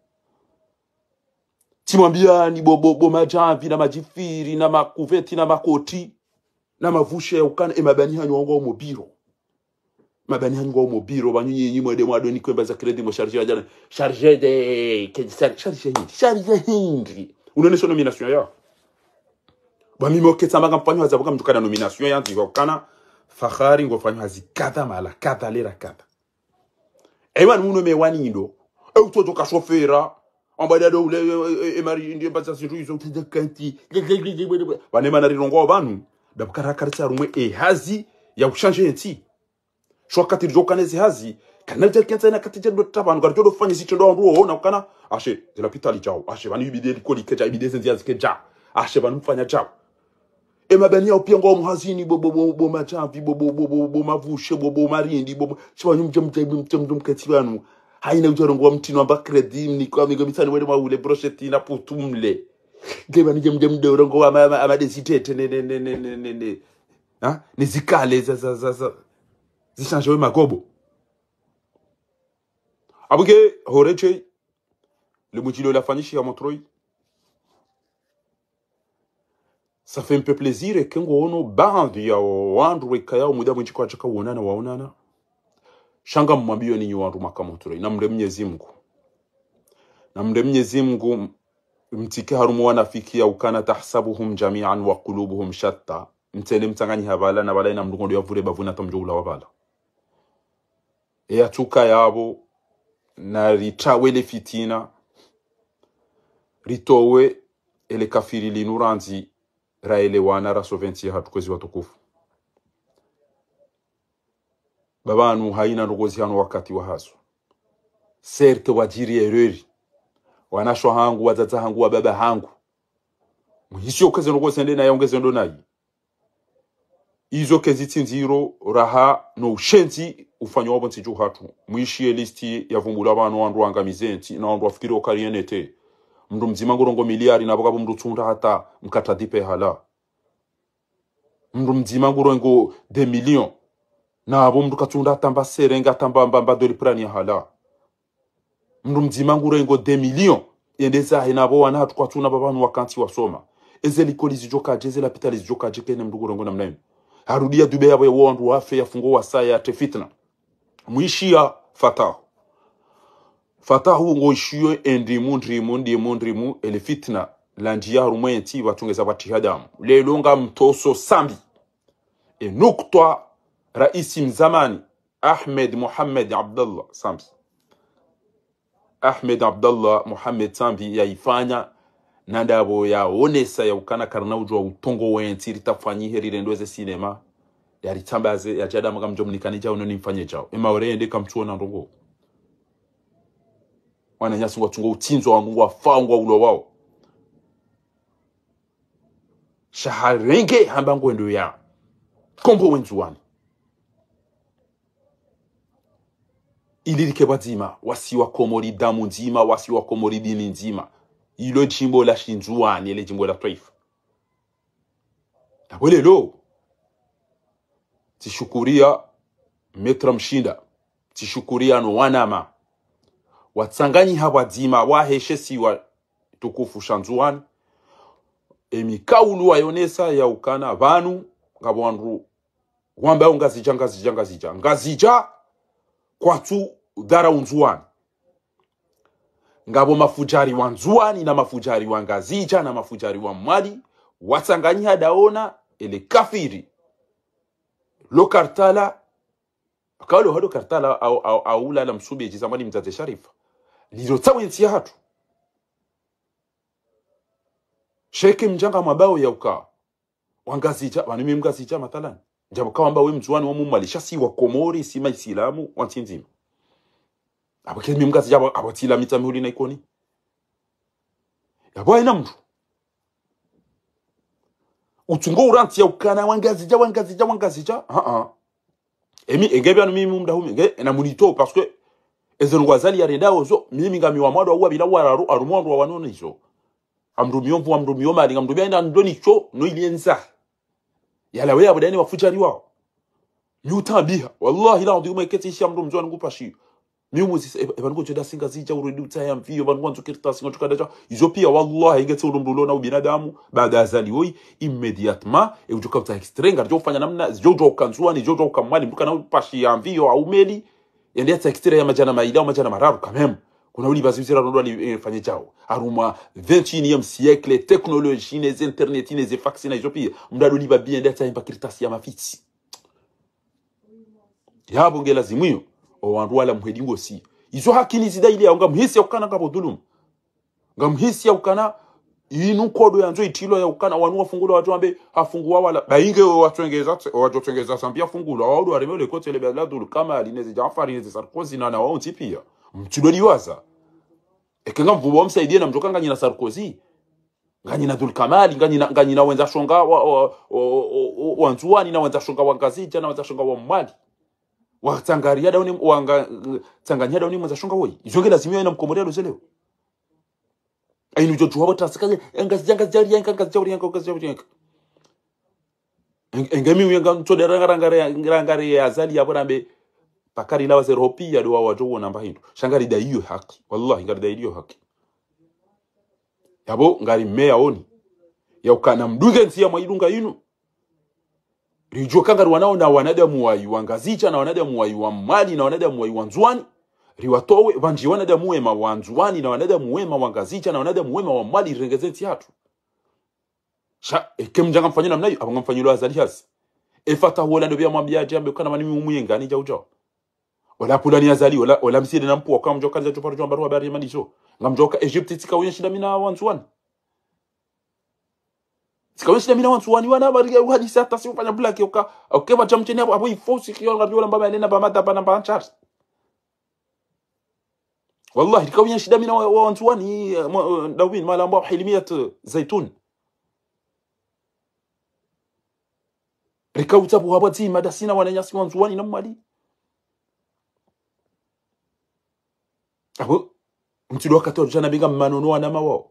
S1: timwambia ni bobo bo majamvi na majifiri na makuveti na makoti na mavushe ukana emabani hanyo ngo mobiro mabani hanyo ngo mobiro banyunyi nyimwe de mwado ni kwemba za credit mo charger jana charger de que charger charger hindi unaonesha nomination ya ba mimi oketsa mkampanyo hazabuka mtukana nomination ya ntiwa kana fahari ngofanywa hazikata mala kata lera kata ewa nuno mewani ndo e utoto ka chauffeur ambada do le e mari ndi mbasa siru izo tekanti bane manari rongo banu dabukara karisa rumwe e hazi ya kuchanger nti shwakati jokanezi hazi kana jelkenza na katije do tabanu garjo do fanye sicho ndo ndo na kana ashe de la pitali chao ashe bani bide liko likeja bide senzi azikeja ashe banu mfanya chao e mabani ya upiango muhazini bo bo bo machampi bo bo bo bo mavushe bo bo marindi bo chwa nyumje mtembe mtembe mkatibanu haina ujarongo mtino amba credit ni kwa migo mitani wele maule brochette na putumle geba nije mje mdorongo ama ama desitete ne ne ne ne ne ne ha ni zikale za za za za zichangewe magobo abuke horeche le mutilo la fanishi ya Montreuil. Ça fait un peu plaisir et kengo ono bandi ya wandu wekaya muda mwinchi kwa chaka uonana waonana shanga mwambio ni wandu makamoture na mre Mwenyezi Mungu na mre Mwenyezi Mungu mtike harumu wanafikia ukana tahsabuhum jami'an wa qulubuhum shatta mtele mtangani habala na bala ina mdugondo yavure bavuna tamjula wabala e atuka yabo na ritawele fitina ritowe ele kafiri linuranzi raele wana rasoventi hatukozi watukufu babanu haina ndogozi hano wakati wa haso serte wajiri ereri wanashwa hangu wazaza hangu wa baba hangu muhisho kaze ndogozi ndena yongeze ndo nayi izo kezi tinziro raha no ushenzi ufanywa wabo ntiju hatu muishie listi ya vumbula abantu wandu wangamizenti na wandu wafikiri okarienete mndu mzima ngorongo miliari nabo kabo mndu tunda hata mkatadipe hala mndu mzima ngorongo de millions nabo mndu katunda hata mbaserenga hata mbamba doli prani hala mndu mzima ngorongo de millions yendeza hinabo wana hatu kwa tuna babanu wakanti wasoma ezeli kolizi joka jeze la pitali joka jekene mndu ngorongo namnayo harudia dube yabo wandu wafe yafungo wasaya te fitna muishia fatahu fatahu ngo ishiyo endimu ndrimu ndimu ndrimu ele fitna lanjia rumwenti watungeza batihadamu lelo nga mtoso sambi e nukta raisi mzamani Ahmed Mohamed Abdallah Sambi Ahmed Abdallah Mohamed Sambi yaifanya nandabo ya onesa ya ukana karna ujwa utongo wenti ritafanyi heri rendoze sinema ya ritambaze ya jada mga mjomnikani jao noni mfanye jao ema orende kamtuona ndongo wana nyasi watungo utinzo wangu wafangwa ulo wao shaharenge hambango ndo ya kombo wenzuwani ilirike bazima wasi wa komori damu nzima wasi wa komori dini nzima ilo jimbo la shinzuwani ile jimbo la taifa na wale lo tishukuria metra mshinda tishukuria no wanama watsanganyi habadzima waheshesi wa tukufu shanzuwani emikaulu wayonesa ya ukana vanu ngabo wandu wamba ngazija ngazija ngazija ngazija kwatu dara unzuani ngabo mafujari wa nzuani na mafujari wa ngazija na mafujari wa mwali watsanganya daona ele kafiri lo kartala akalo hado kartala au au au la msubi jizamani mzaze sharifa lizo tsawensi hatu sheke mjanga mabao ya uka wangazija wanimi mngazija mathalan njabo kawamba we mzuani wa mumalisha si wa Komori si maisilamu wantinzima abakezi mimgazija abatila mitamuli na ikoni yabo ina mtu utungo uranti ya ukana wangazija wangazija wangazija ah ah emi engebe anu mimi mumda humi nge na munito parce que ezonu wazali ya renda ozo mimi ngami wa mwado wa bila wararu arumondo wa wanono izo amrumio mvu amrumio mali ngamrumia ina ndoni cho no ilienza yala we abudani wafujari wao nyutambiha wallahi la ndiume keti shi amrumzo ngupashi miumuzi ebango joda singa zija urudi utaya mvio bango nzukirta singa tukadaja izo pia wallahi ingetse urumbulo na ubinadamu baada azali oi immediatement e ujoka uta extrenga jo fanya namna jojo kanzwani jojo kamali mtuka na upashi ya mvio au meli yende ata extre ya majana maida au majana mararu kamem kuna uli bazizira ndo ali fanye jao aruma vingt et unième siècle technologie les internet les fax na izo pia mdado liba bien data impakirtasi ya mafitsi yabo ngela zimwiyo o wandu wala mhedingo si izo hakini zida ile ya ngamhisi ya ukana ngabo dhulum ngamhisi ya ukana inu kodo ya nzo itilo ya ukana wanu wafungulo watu ambe afungua wala bainge watwengeza watwengeza sambia fungulo wadu aremele kote le bela dhul kama alineze Jafari neze Sarkozy na na wao tipia mtudoli waza ekenga mvubo msaidie na mtoka nganyina Sarkozy nganyina Dhul Kamali nganyina nganyina wenza shonga wa nzuani na wenza shonga wangazija na wenza shonga wa mwali watangaria dauni wanga tanganya dauni mwenza shonga woi izonge lazimio ina mkomorea lozelewa ainu jojo wabo tasaka engazija ngazija ngazija ngazija ngazija engemi uyenga ntodera ngarangare ngarangare ya azali yabo nambe pakari la wazero pia do wajo namba hindu shangari da hiyo haki wallahi ngari da hiyo haki yabo ngari meya oni ya ukana mduge ntia mwaidunga inu rijo kangari wanao na wanadamu wayi wangazicha na wanadamu wayi wa mali na wanadamu wayi wanzuani riwatowe vanji wanadamu wema wanzuani na wanadamu wema wangazicha na wanadamu wema wa mali rengezeti hatu sha ekemjanga mfanyina namna hiyo abanga mfanyilo azali hasi efata huola ndo bya mwambia jambe kana mani mumuyenga ni jaujo wala pulani azali wala wala mside na mpuwa kama mjoka nzacho paru jombaru habari mani so ngamjoka Egypt tika uyen shida mina wanzuani tika uyen shida mina wanzuani wana habari ya uhadisi hata si ufanya black yoka okeba chamcheni hapo hapo ifosi kiyo ngariola mbaba elena ba mata bana ba charge wallahi tika uyen shida mina wanzuani dawin mala mbwa hilimiyat zaitun rikauta bu habati madasina wananyasi wanzuani na mwali abo mtido wakati jana binga manono wana mawao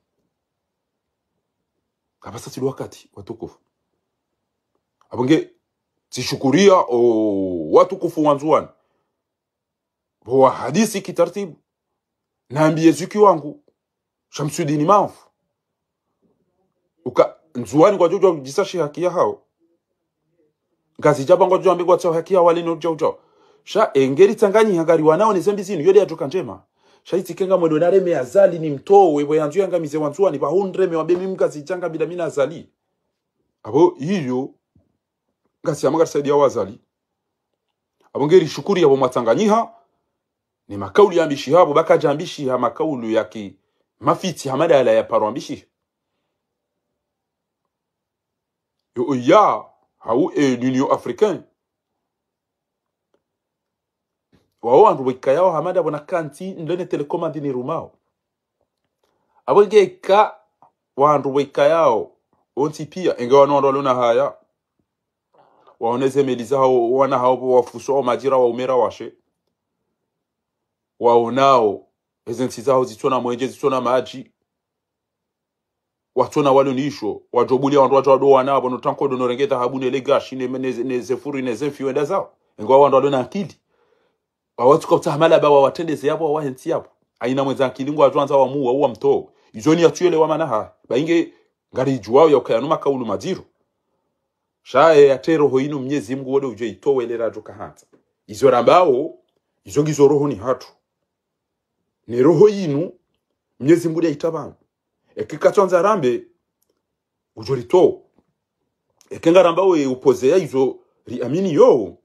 S1: kabasa tido wakati watukufu abonge tishukuria o watukufu wanzuani wa hadisi kitaratibu naambie zuki wangu Shamsuddin Mafu uka nzuani kwa jojo jisashi haki ya hao ngazi jaba ngo jombe kwa tsawa haki ya wale no jojo sha engeri tanganyi hangari wanao nizembi zinu yode atoka njema sha itikenga mwendo nareme azali ni mtowe bwe yanzu yanga mize wanzuani ba hundreme wabe mimkazi changa bila mina azali abo hiyo ngasi amagari saidi ya wazali abo ngeri shukuri yabo matanganyiha ni makauli ya mbishi habo baka jambishi ha makaulu yaki mafiti hamada ala ya paro ambishi yo ya hau e l'Union africaine wao andu wikayao hamada bona kanti ndone telecommande ni rumao abonge ka wandu wikayao onti pia ingawa ndo lona haya waoneze meliza hao wana hao wafuso majira wa umera washe waonao ezenti zao zitona mwenje zitona maji watona walonisho wajobulia wandu watu wado wanabo no tanko do norengeta habune legashi ne neze furu neze fiwenda zao ingawa wandu walona akili watu kwa tahamala bawa watendeze yabo wahenti yabo aina mwenza akilingo watuanza wa muwa uwa mto izoni yatuele wa manaha bainge ngari juwao ya ukayanuma kaulu majiru shae ate roho inu Mwenyezi Mungu wode uje itowelera joka hanza izo rambao izo ngizo roho ni hatu ni roho inu Mwenyezi Mungu yaitaba ekikatonza rambe ujorito ekenga rambao e upozea izo riamini yo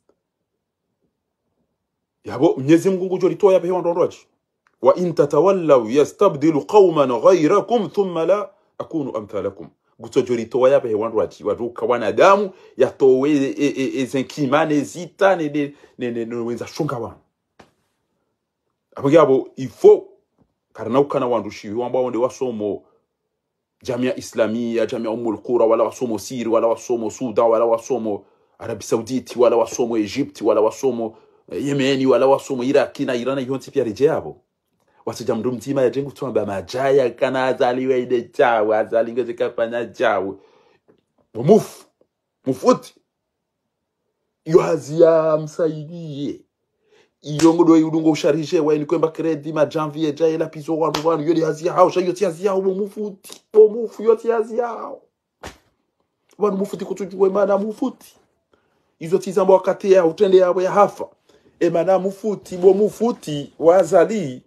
S1: yabo Mwenyezi Mungu ujorito yabe wandoroji wa in tatawallaw yastabdilu qauman ghayrakum thumma la akunu amthalakum gutojorito yabe wandoroji waduka wanadamu yatowe ezenkimane zitane ne ne ne wenza shunga wana abagabo ifo karna ukana wandushi wamba wonde wasomo jamia islamia jamia umul qura wala wasomo siri wala wasomo suda wala wasomo arabi sauditi wala wasomo egypt wala wasomo yemeni wala wasomo iraki na irana yonti pia rejabo wasijamdu mtima ya jengu tuamba majaya kana azaliwe ide chao azalinge zikafanya chao mufu mufuti yohazia msaidie iyongo do yudungo usharije wa ni kwemba credit ma janvier ja la piso wa rwanda yodi hazia hao sha yoti hazia bo mufuti bo mufu yoti hazia wa mufuti kutujwe mana mufuti izo tizambo wakati ya utende yabo ya hafa e mana mufuti bo mufuti wazali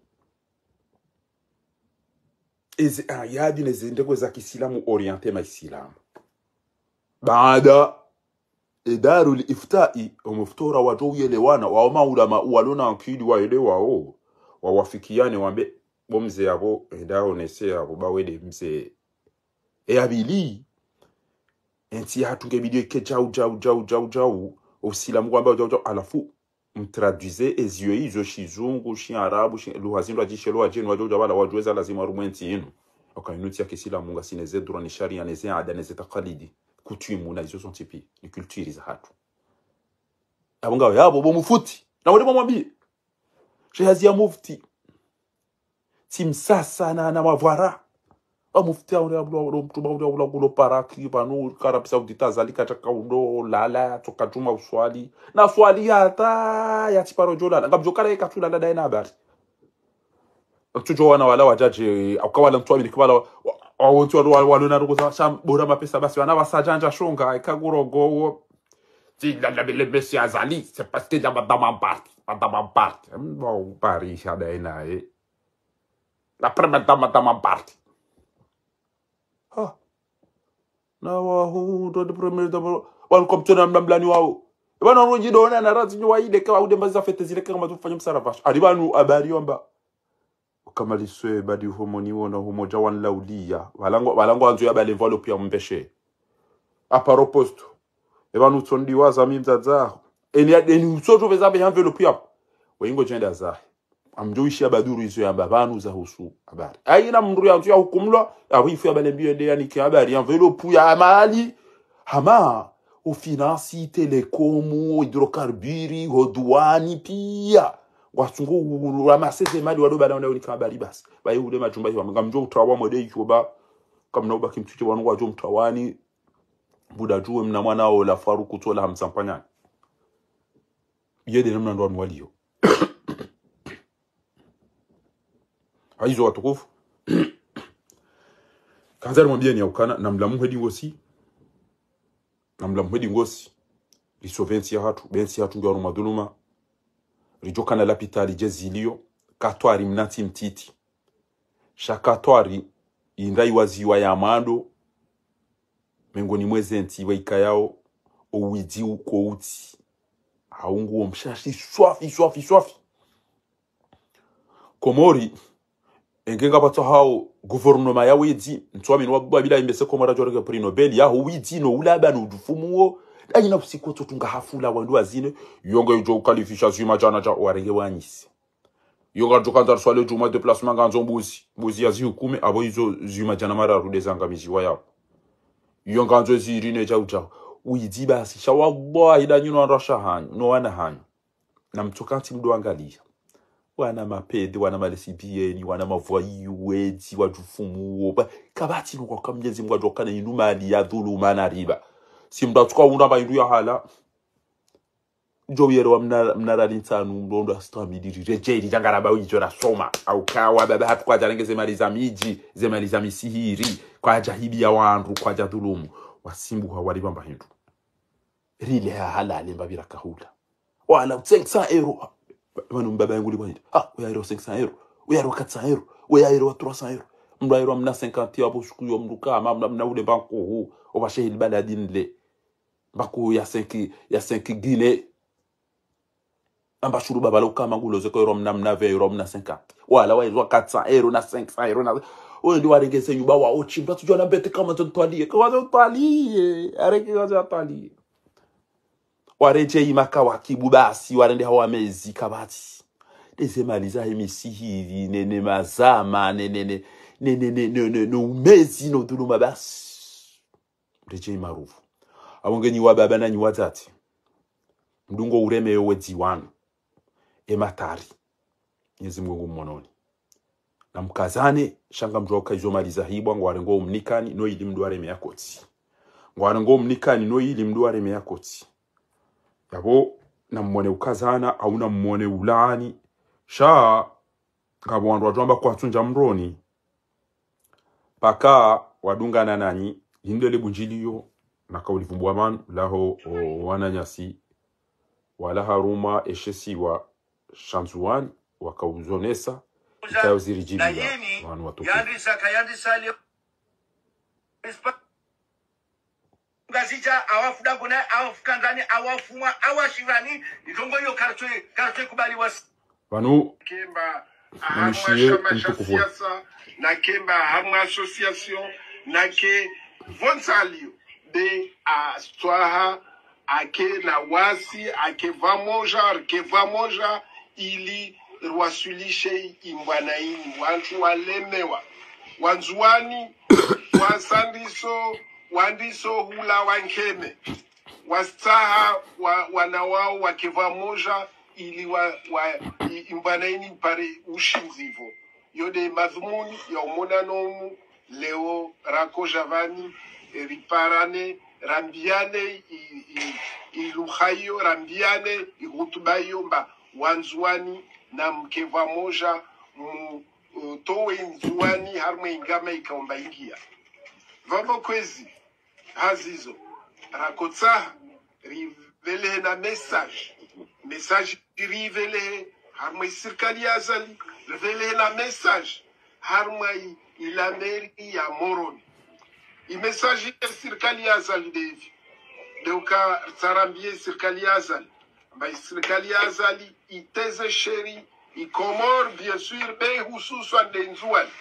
S1: ezi ayadi nezindego za Kiislamu oriente ma Islamu baada idaru al-iftai umuftura wajoyelewana wa maulama walona akili waelewa o wawafikiane wambe bomze yabo ndao nese yabo bawede mze e abili enti hatunge bidio ke jau jau jau jau jau usilamu kwamba jau jau alafu mtraduize ezio hizo shizungu shi arabu shi luhazindo ajishelo ajenu wajoja wala wajweza lazima rumenti yenu okainuti ya kisilamu ngasineze durani sharia neze adaneze taqalidi coutume na izo sontipi ni culture za hatu abonga yabo bo mufuti na wale mwambie shehazia mufti simsasa na na mavara a mufti au ablo mtuba au ablo kulo paraki banu karab saudita zalika takaundo lala tokatuma uswali na swali hata ya tiparo jola ngabjokala ikatula dada ina habari tujo wana wala wajaji akawala mtu abili kwala awontu walona rukuza sham bora mapesa basi wana wasajanja shonga ikagurogo tila la bele besi azali c'est parce que ya madama parti madama parti bon Paris ada ina e la première dama madama parti ha na wa hu do de premier dama wal comme tu nam blani wao bana ronji do na razi nywa ide kwa ude mbaza fete zile kama tufanye msaravash alibanu habari yomba kama liswe badi homoni wona homoja wan laulia walango walango anzo ya bale volo pia mbeshe aparo posto ebanu tondi waza mimzaza eni eni usoto vezabe hanvelo pia wengo jenda za amjoishi abaduru izo ya babanu za husu habari aina mndu ya anzo ya hukumla awifu ya bale mbio ndea ni habari hanvelo pia amali hama o finansi telekomu hidrokarburi hodwani pia watungu ramaseze mali wado bana wao ni kabari basi bayi ule majumba hiyo ngamjo utawa mode ikoba kama na ubaki mtuche wanu wajo mtawani buda juwe mna mwana wao la faruku tola hamsampanya yede namna ndo walio aizo watukufu kanzari mwambie ni yaukana na mlamu hedi ngosi na mlamu hedi ngosi lisovensi ya hatu bensi ya hatu ndio madhuluma rijoka na lapitali jezilio katwari mnati mtiti shakatwari indai waziwa ya mando mengoni mwezenti waika yao owidi uko uti haungu mshashi swafi swafi swafi komori engenga bato hao gouvernement ya wedi ntwami no babila imbese komora jorge prix nobel ya wedi no ulaba no dufumuo ayina usikoto tungahafula wandu azine yonga yujo qualification zuma jana ja warege wanyisi yonga joka ndar swale juma déplacement ganzo mbuzi mbuzi yazi hukume abo izo zuma jana mara rudezanga miziwa yao yonga nzo zirine ja uja uidi basi shawabwa idanyuno andasha hanyu no wana hanyu na mtokanti mdo angalia wana mapede wana malesibieni wana mavoyi wedi wajufumu kabati nuko kamjezi mwa jokana inuma ali ya dhuluma na riba si mdatuka unda bayindu ya hala jowiyero mna mnara lintanu mdondo astamidi rejeri jangaraba wijora soma au kawa baba hatu kwa jarenge zemali za miji zemali za misihiri kwa jahibi ya wandu kwa jadhulumu wasimbu hawali bamba hindu rile ha halali mbabira kahula wala cinq cents euro manu mbaba yangu libwanita ah uya euro cinq cents euro uya euro quatre cents euro uya euro trois cents euro mndu euro mna cinquante abo sikuyo mndu kama mna mna ule banko hu obashehil baladin le bako ya cinq ya cinq guinée amba shuru baba lo kama ngulo zeko euro mna mna vingt euro mna cinquante wala wa euro quatre cents euro na cinq cents euro na wewe ndio warengeze nyumba wa ochi mtu jona bete kama tontoalie kama tontoalie areke kaza tontoalie wareje imaka wakibu basi warende hawa mezi kabati deze maliza hemisihiri nene mazama nene nene nene nene no mezi no dulu mabasi reje imarufu abongenyi wa baba nanyi watati mdungo ureme yowe diwan ematari nyezi mgongo mononi na mkazane shanga mjoka izo maliza hibwa ngwarengo umnikani no ili mdu areme yakoti ngwarengo umnikani no ili mdu areme yakoti yabo na mwone ukazana au na mwone ulani sha ngabo wandu wajomba kwa tunja mroni paka wadungana nani indele bunjiliyo na kaulivumbwa man laho wananyasi wala haruma eshesiwa shamzuani wakauzonesa itayo zirijibila wanu watuku
S3: yandisa kayandisa leo ngazija awafuda guna awafukangani awafumwa awashirani itongo yo kartwe kartwe kubali was
S1: wanu
S3: kemba
S1: mishie mtukufu
S3: na kemba hamwe association na ke vonsalio de a swaha ake na wasi ake vamoja ake vamoja ili rwasulishe imbwanaini wantu walemewa wanzuani wasandiso wandiso hula wankeme wastaha wa, wanawao wakiva moja ili wa, wa imbwanaini pare ushinzivo yode madhumuni ya umonanomu leo rako javani riparane rambiane iluhayo rambiane ihutubayo mba wanzuani na mkeva moja mu uh, towe nzuani harme ingama ikaomba ingia vamo kwezi hazizo rakotsa rivele na message message rivele harme sirkali azali rivele na message harme ilameri ya moroni i message ya sirkali azali devi deuka tsarambie sirkali azali ba sirkali azali iteze sheri ikomor bien sûr be hususan denzuan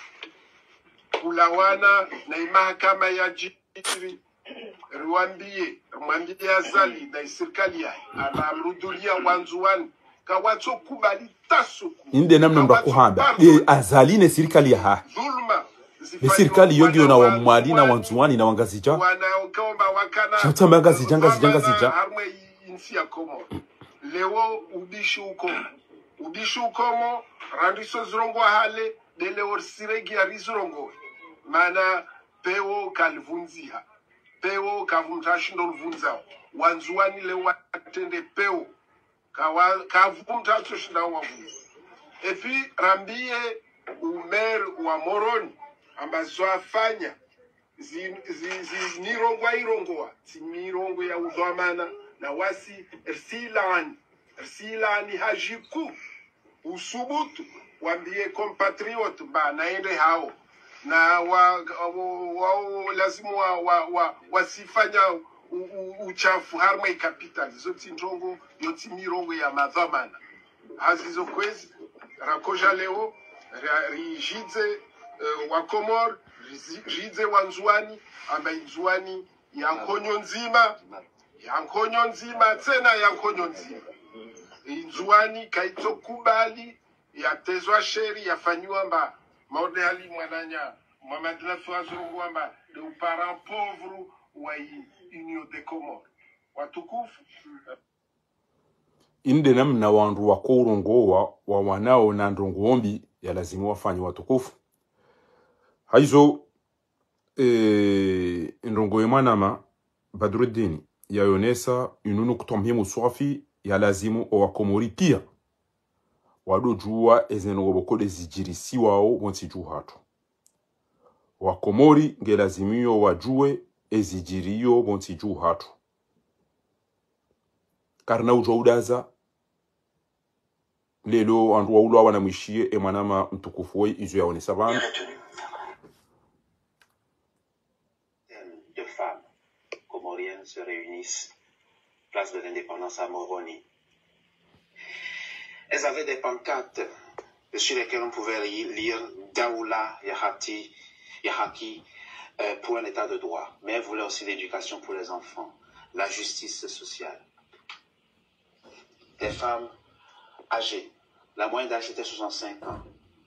S3: kulawana na mahakama ya jiri rwambie mwambie azali na sirkali ya anamrudulia wanzuan kawatso kubali tasuku
S1: inde namna mbakuhamba e azali ne sirkali ya ha
S3: zulma
S1: be sirkali yogi na wa mwali na wanzuani na wangazija
S3: wanaokomba wakana
S1: chotamba ngazija ngazija ngazija
S3: harmwe insi ya komo leo ubishi ukomo ubishi ukomo randiso zrongo hale dele orsiregi ya rizrongo mana peo kalvunziha peo kavumtashindo lvunzao wanzuani leo watende peo kavumtashindo shinda wavunzi epi rambie umer wa moroni ambazo afanya zi, zi, zi mirongo irongoa si mirongo ya udhamana na wasi ersilani ersilani hajiku usubutu wambie compatriot ba naende hao na wa, wa, wa lazima wa, wa, wa wasifanya u, u, uchafu harma capital zoti ndongo yoti mirongo ya madhamana hazizo kwezi rakoja leo rijidze uh, wa Komor rijidze wanzuani amba inzuani ya nkonyo nzima ya nkonyo nzima tena ya nkonyo nzima inzuani kaito kubali ya tezwa sheri yafanywa mba maudali mwananya Muhammad Lafazungu amba de parents pauvres wa Union de Comores watukufu
S1: inde namna wandu wakorongowa wa wanao na ndongombi ya lazima wafanye watukufu haizo e, ndongo emanama Badruddin yayonesa inunu kutomhimu swafi ya lazimu o wakomori pia wado juwa ezenongo bokode zijirisi wao wansi juhatu wakomori nge lazimiyo wajue ezijiriyo wansi juhatu karna ujoudaza lelo andwa ulo wana mwishie e manama mtukufu we izu yaone savana
S4: de femmes comoriennes se réunissent place de l'indépendance à Moroni. Elles avaient des pancartes sur lesquelles on pouvait lire Daoula Yahati, Yahaki euh, pour un état de droit. Mais elles voulaient aussi l'éducation pour les enfants, la justice sociale. Des femmes âgées, la moyenne d'âge était soixante-cinq ans.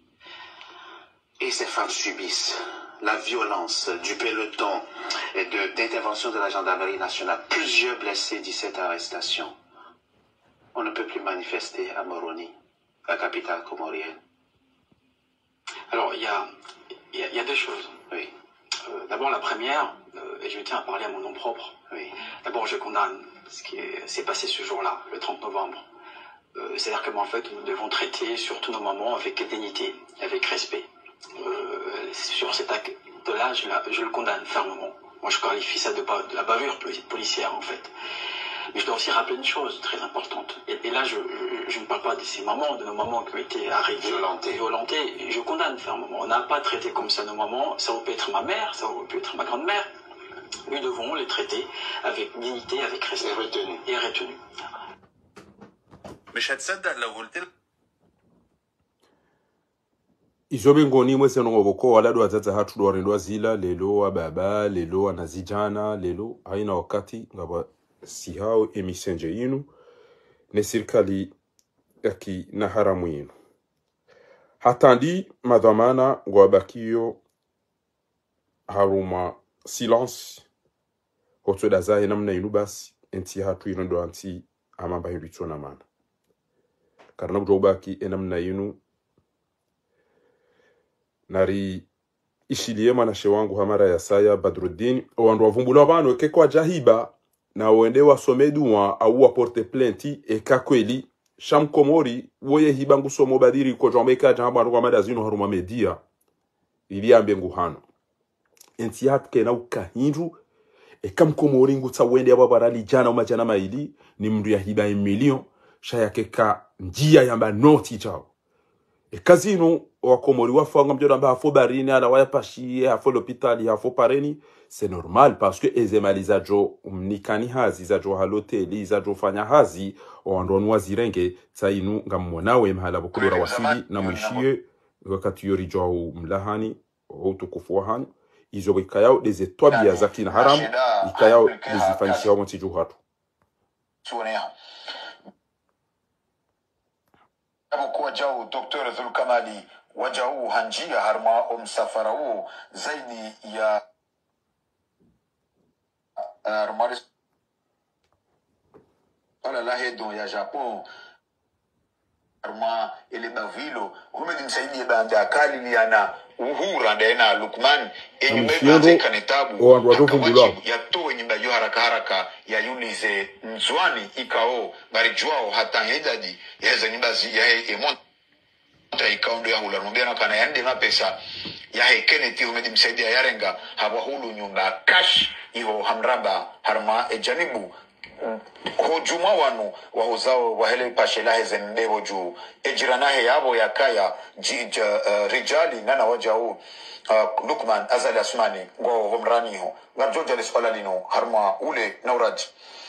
S4: Et ces femmes subissent la violence du peloton et d'intervention de, de la gendarmerie nationale. Plusieurs blessés, dix-sept arrestations. On ne peut plus manifester à Moroni, la capitale comorienne.
S5: Alors, il y a, y, a, y a deux choses.
S4: Oui.
S5: Euh, D'abord, la première, euh, et je tiens à parler à mon nom propre.
S4: Oui.
S5: D'abord, je condamne ce qui s'est passé ce jour-là, le trente novembre. Euh, C'est-à-dire que, en fait, nous devons traiter sur tous nos moments avec dignité, avec respect. Euh, sur cet acte-là, je, je le condamne fermement. Moi, je qualifie ça de, de la bavure policière, en fait. Mais je dois aussi rappeler une chose très importante. Et, et là, je, je, je ne parle pas de ces mamans, de nos mamans qui ont été arrêtées, violentés. violentés. Je condamne fermement. On n'a pas traité comme ça nos mamans. Ça aurait pu être ma mère, ça aurait pu être ma grand-mère. Nous devons les traiter avec dignité, avec respect.
S4: Et retenue.
S5: Et retenue.
S2: مش هتصدق لو قلت لك
S1: izobe ngoni mwese nongoboko wala do azaza hatu do rendo zila lelo ababa lelo anazijana lelo haina wakati ngaba si hao emisenje yinu ne serikali yaki na haramu yinu hatandi madhamana ngwabakio haruma silence hoto daza namna yinu basi enti hatu yinu do anti amamba hibitu na mana karna bujobaki enamna yinu nari ishilie manashe wangu hamara ya saya Badruddin owandu wavumbula bano ke kwa jahiba na wende wasome duwa au waporte plainte e kakweli sham komori woye hibangu somo badiri ko jomeka jamba ndo madazino haruma media ili ambe nguhano enti hatke na ukahindu e kam komori ngutsa wende ababarali jana umajana maili ni mndu ya hiba milion shaya keka njia yamba noti chao e kazino wakomori wafanga mjodo amba hafo barini ala waya pashi hafo l'hôpital hafo pareni c'est normal parce que ezemali za jo mnikani hazi za jo haloteli za jo fanya hazi oandonwa zirenge sainu ngamonawe mhala bukudora wasili na mwishie wakati yori jo mlahani au tukufu wahani izo ikayao des etwabia za kina haramu ikayao des ifanyisi wa mtiju hatu
S2: kwa jao Docteur Dhulkamali wajau hanjia harma omsafara huu zaidi ya harmari ala lahedo ya Japon harma ele bavilo humedi msaidi banda akali liana uhura ndena Lukman enyumebe kanetabu akawajibu yatowe nyimba yo haraka haraka ya yulize Nzwani ikao ngarijwao hata hedadi yeza nyimba zi ya he emon ta ikaundo ya hula nombena kana yande mapesa ya he Kennedy humedi msaidi ya yarenga hawa hulu nyumba cash iho hamraba harma ejanibu hojuma wanu wahozao wahele pashela hezende hoju ejirana he yabo yakaya jija uh, rijali nana wajao uh, Lukman Azali Asmani ngo homrani ho ngarjoja le swala lino harma ule nauraj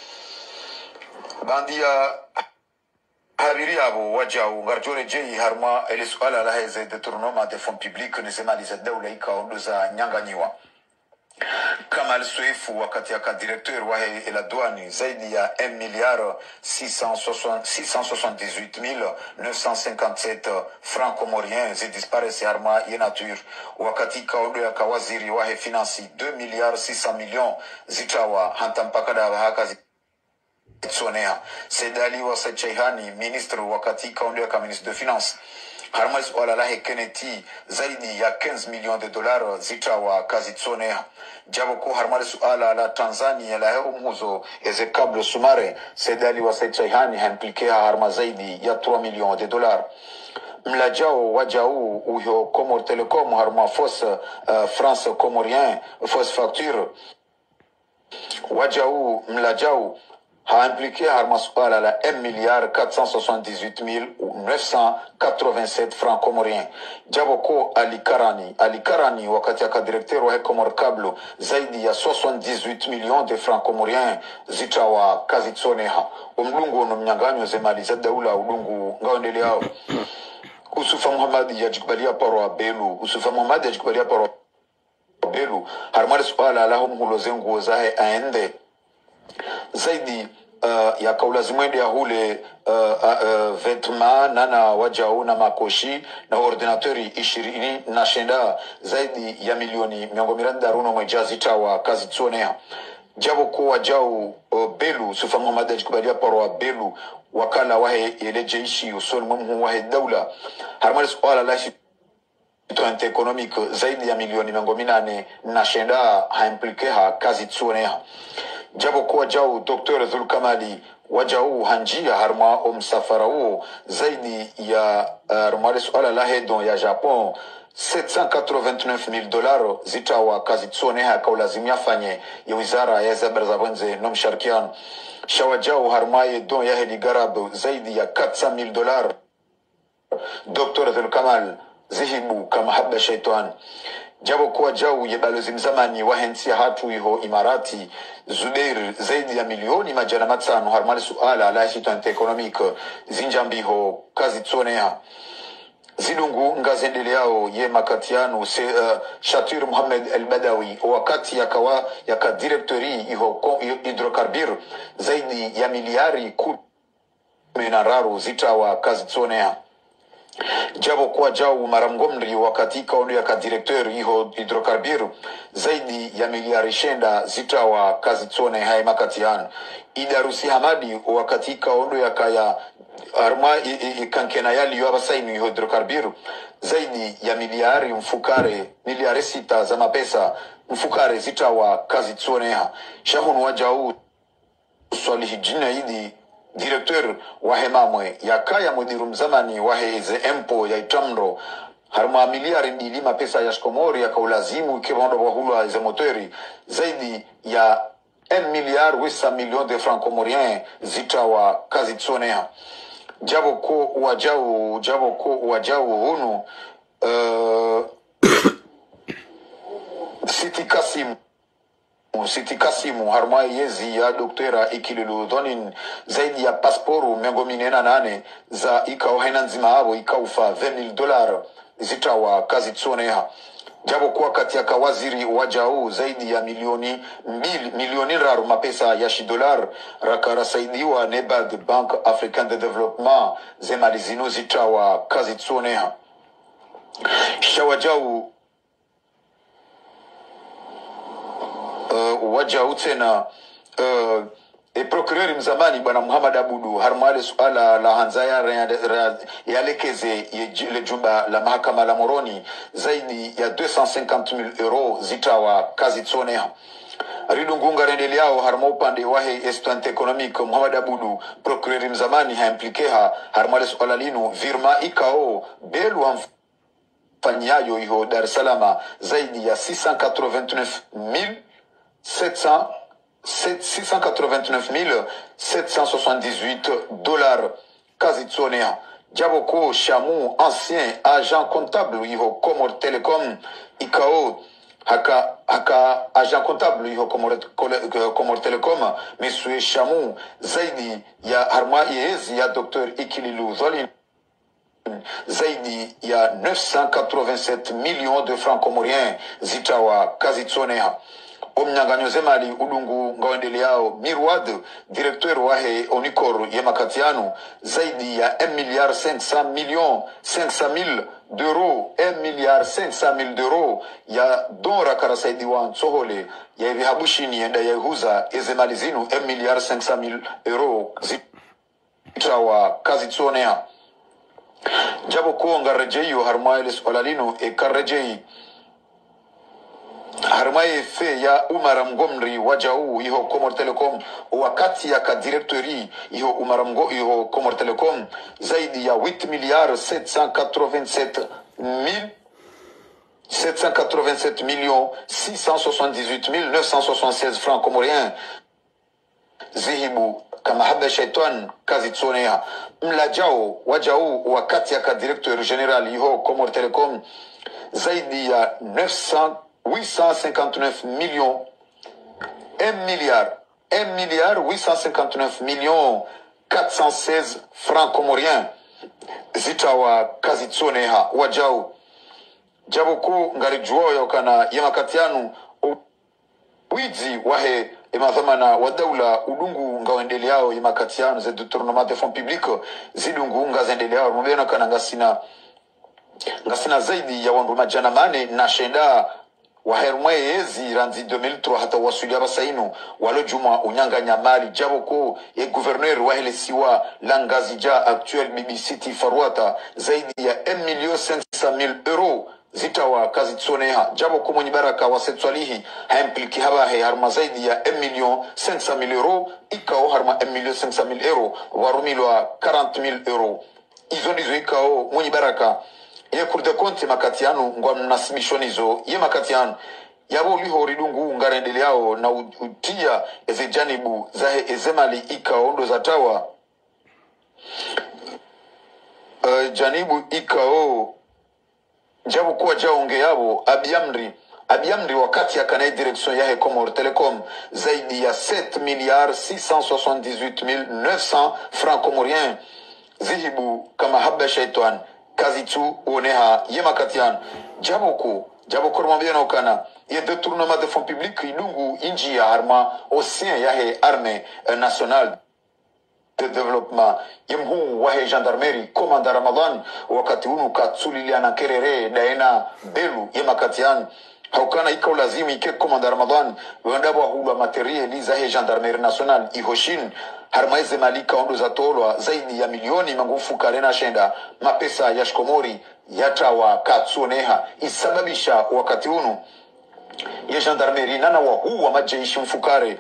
S2: bandia habiri yabo wajao ngarjore jei harma ele swala la heze de tournoma de fonds publics ne semaliza dawla ikaondoza nyanganyiwa Kamal Suifu wakati aka directeur wa la douane zaidi ya un milliard six cent soixante-dix-huit mille neuf cent cinquante-sept francs comoriens zi disparaissent harma ye nature wakati kaondo ya kawaziri wa finance deux milliards six cents millions zitawa hanta mpaka da haka tsonea Sedali wa Sachaihani ministre wakati kaondo ya ministre de finance harmas wala la Kennedy zaidi ya quinze millions de dollars zitawa kazi tsone jabo ko harmas wala la Tanzania la umuzo eze kablo sumare Sedali wa Sachaihani impliqué harma zaidi ya trois millions de dollars mlajao wajao uyo Comor Telecom harma fos uh, France comorien fos facture wajao mlajao a impliqué har masuala la un milliard quatre cent soixante-dix-huit mille neuf cent quatre-vingt-sept francs comoriens. Jaboko Alikarani Alikarani wakati aka directeur wa Comor Kablo zaidi ya soixante-dix-huit millions de francs comoriens zitawa kazi tsoneha umlungu no mnyanganyo zemali za daula udungu ngaondeleao Usufa Muhammadi yajikubalia paro Belu Usufa Muhammadi yajikubalia paro Belu harmali suala lahum hulozengu zahe aende zaidi uh, ya kaulazimwende ya hule uh, uh, vetma nana wajau na makoshi na ordinatori ishirini na shenda zaidi ya milioni miongo miranda runo mwejazi tawa kazi tsoneha jabo ko wajau uh, Belu Sufa Muhammad ajikubalia paro Belu wakala wahe ile jeishi usoni mwamu wahe daula harmali suala lashi to economique zaidi ya milioni miongo minane na shenda haimplikeha kazi tsoneha jabo kwa jau Docteur Zulkamali wajau hanjia harma o msafara huo zaidi ya harma suala la hedon ya Japon sept cent quatre-vingt-neuf mille dollars zitawa kazi tsoneha kaulazimia fanye ya wizara ya zabra za wenze nomsharkian shawajau harma hedon ya heligarab zaidi ya quatre cent mille dollars Docteur Zulkamal zihibu kama habba shaitan jabo kwa jau ya balozi mzamani wa hensi hatu iho Imarati Zubair zaidi ya milioni majana matano harmali suala la situation economique zinjambiho kazi tsoneha zidungu ngazendeleao ye makatiano se uh, Shatir Mohamed El Badawi wakati yakawa yaka directori iho hidrokarbir zaidi ya miliari kumi na raru zitawa kazi tsoneha jabo kwa jau maramgomri wakati kaondo ya ka directeur iho hidrokarbir zaidi ya miliari shenda zitawa kazi tsone hai makatian Idarusi Hamadi wakati kaondo ya kaya arma ikankena yali yo abasaini iho hidrokarbir zaidi ya miliari mfukare miliari sita za mapesa mfukare zitawa kazi tsone ha shahunu wajau swalihi jina hidi directeur wa hemamwe ya kaya mudiru mzamani wa heze empo ya itamro harma miliari mbili mapesa ya shkomori ya kaulazimu kibondo wa hulu za motori zaidi ya un milliard huit cents millions de francs comoriens zitawa kazi tsoneha jabo ko wajau jabo ko wajau hunu uh, Siti Kasim Siti Kasimu harma yezi ya Doktora Ikililu Donin zaidi ya pasporu mengo minena nane za ikao hena nzima habo ikaufa vingt mille dollars zitawa kazi tsoneha jabo kwa kati ya kawaziri wajau zaidi ya milioni mbili milioni raru mapesa ya shi dolar rakara saidiwa Nebad Bank African de Development zemalizino zitawa kazi tsoneha shawajau Uh, wajau tena uh, e procureur mzamani bwana Muhammad Abudu harmale suala la hanzaya yalekeze le jumba la mahakama la Moroni zaidi ya deux cent cinquante mille euros zitawa kazi tsoneha ridungunga rendeleao harma upande wahe estant economique Muhammad Abudu procureur mzamani haimplikeha harmale suala linu virma ikao belu fanyayo iho Dar es Salaam zaidi ya six cent quatre-vingt-neuf mille sept cent quatre-vingt-neuf mille sept cent soixante-dix-huit dollars kazi tsoneha jaboko Shamu ancien agent comptable iho Comor Telecom ikao haka haka agent comptable iho Comor Comor Telecom Monsieur Shamu zaidi ya harma yezi ya Docteur Ikililu Zolin zaidi ya neuf cent quatre-vingt-sept millions de francs comoriens zitawa kazi tsoneha omnyanganyo zemali udungu ngaendeleao Mirwad directeur wahe Onikor ya makatiano zaidi ya un milliard cinq cents millions cinq cent mille d'euros un milliard cinq cent mille d'euros ya dora karasaidiwa nsohole ya vihabushini enda ya huza ezemalizinu un milliard cinq cent mille euros zitawa kazi tsoneha jabo kuonga rejeyo harmaile solalino e karejei harmaye fe ya Umar Mgomri wajau iho Comor Telecom wakati ya ka directori iho Umar Mgo iho Comor Telecom zaidi ya huit milliards sept cent quatre-vingt-sept mille sept cent quatre-vingt-sept millions six cent soixante-dix-huit mille neuf cent soixante-seize francs comoriens zihibu kama haba shaitan kazi tsoneha mlajao wajao wakati ya directeur general iho Comore Telecom zaidi ya neuf cent huit cent cinquante-neuf millions un milliard un milliard huit cent cinquante-neuf millions quatre cent seize francs comoriens zitawa kazi tsoneha wajao jabuku ngarijuo yokana yamakatianu wizi wahe imathamana wa daula udungu ngaendeleao yamakatianu za détournement de fonds publics zidungu ngazendeleao mubena kana ngasina ngasina zaidi ya wandu majana mane na shenda wa hermwezi ranzi deux mille trois hata wasulia basainu walo juma unyanganya mali jaboko e gouverneur wa hele siwa langazija actuel B B C T Farwata zaidi ya un million cinq cent mille euros zitawa kazi tsoneha jaboko mwenye baraka wa setswalihi haimpliki haba he harma zaidi ya un million cinq cent mille euros ikao harma un million cinq cent mille euros warumilwa quarante mille euros izo ndizo ikao mwenye baraka ye kurte konti makatianu ngwa mnasibishonizo ye makatianu yabo liho ridungu ngarendeleao na utia eze janibu zahe ezemali ikao ndo zatawa uh, janibu ikao jabu kuwa jaonge yabo abiamri abiamri wakati ya kanai direction yahe Comore Telecom zaidi ya sept milliards six cent soixante-dix-huit mille neuf cents francs comoriens zihibu kama haba shaitan kazi tu oneha yemakatian jabuku jabuku rumambia nokana ye détournement de fonds publics idungu inji ya harma osien yahe armée nationale de développement yemhu wahe gendarmerie commandant Ramadan wakati unu katsulilia na kerere daena belu yemakatian haukana ika lazima ike commandant Ramadan wendabo hula materiel zahe gendarmerie nationale ihoshin harmaize malika ondo za tolwa zaidi ya milioni mangufu karena shenda mapesa ya shkomori yatawa katsuneha isababisha wakati unu ya gendarmerie nana wa huu wa majeshi mfukare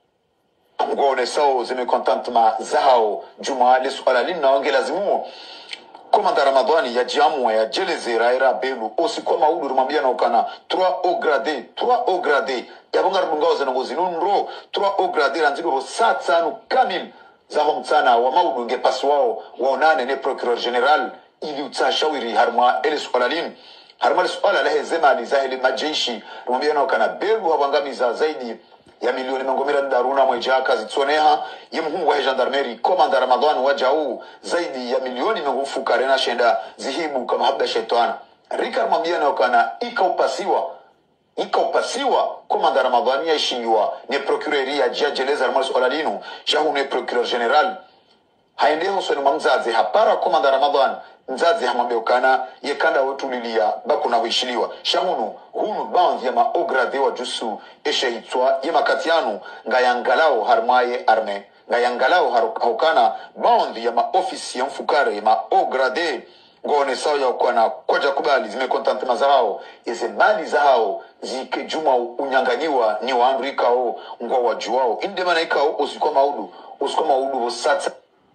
S2: ngone sao zime contentma zao juma le swala lina wange lazimu Komanda Ramadhani ya jamu ya jeleze raira belu osi kwa maudu rumambia na ukana trois au gradé trois au gradé ya bonga rubungao za ngozi nunro trois au gradé ranzigo ho satsanu kamil za homtsana wa maudu nge paswao waonane ne procureur general ili utashawiri harma ele sualalin harma le suala lehe zema ni zahili majeshi rumambia na ukana belu habangamiza zaidi ya milioni mangomira daruna mweja kazi tsoneha yemhungu wa gendarmerie komanda Ramadhan wajau zaidi ya milioni mangufu karena shenda zihibu kama habda shetani rikar mambia na ukana ikaupasiwa ikaupasiwa komanda Ramadhan yashiwa ne procureria jajeleza armas olalinu jahu ne procureur general haendeho swenu mamzazi hapara komanda Ramadhan mzazi hamambeukana yekanda wotulilia bakuna huishiliwa shahunu hunu bandhi ya maograde wa jusu eshe hitwa ye makatianu ngayangalao harmaye arme ngayangalao haukana bandhi ya maofisi ya mfukare ya maograde ngone sawa ya ukwana koja kubali zime kontante mazao yeze mali zao zike juma unyanganyiwa ni waandrika o ngwa wajuao inde mana ikao usikwa maudu usikwa maudu usatsa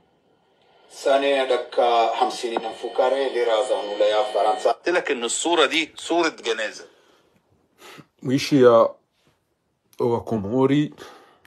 S6: ثانيا دك خمسين نفكاري لرازا ولا يا فرنسا
S7: قلت لك ان الصوره دي صوره جنازه
S1: wishi ya wakomori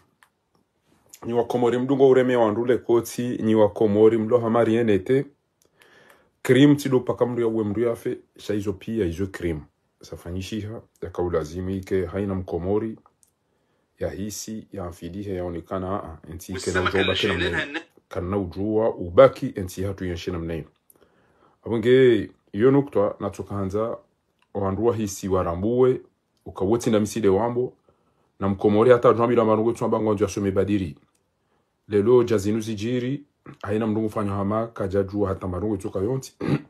S1: ni wakomori mdungo ureme wandule koti ni wakomori mlo hamari yenete krim tido paka mdu ya uwe mdu yafe sha hizo pia hizo krim safanyishiha ya kaulazimu ike haina mkomori ya hisi ya amfidihe yaonekana enti ike na ujoba kena mnene kana ujua ubaki enti hatu yenshina mnene abonge iyo nukta natukanza ohandua hisi warambuwe ukawoti na miside wambo na mkomori hata jwamira marugo twamba ngonjo asome badiri lelo jazinu zijiri haina mndungu fanya hama kajajua hata marugo tuka yonti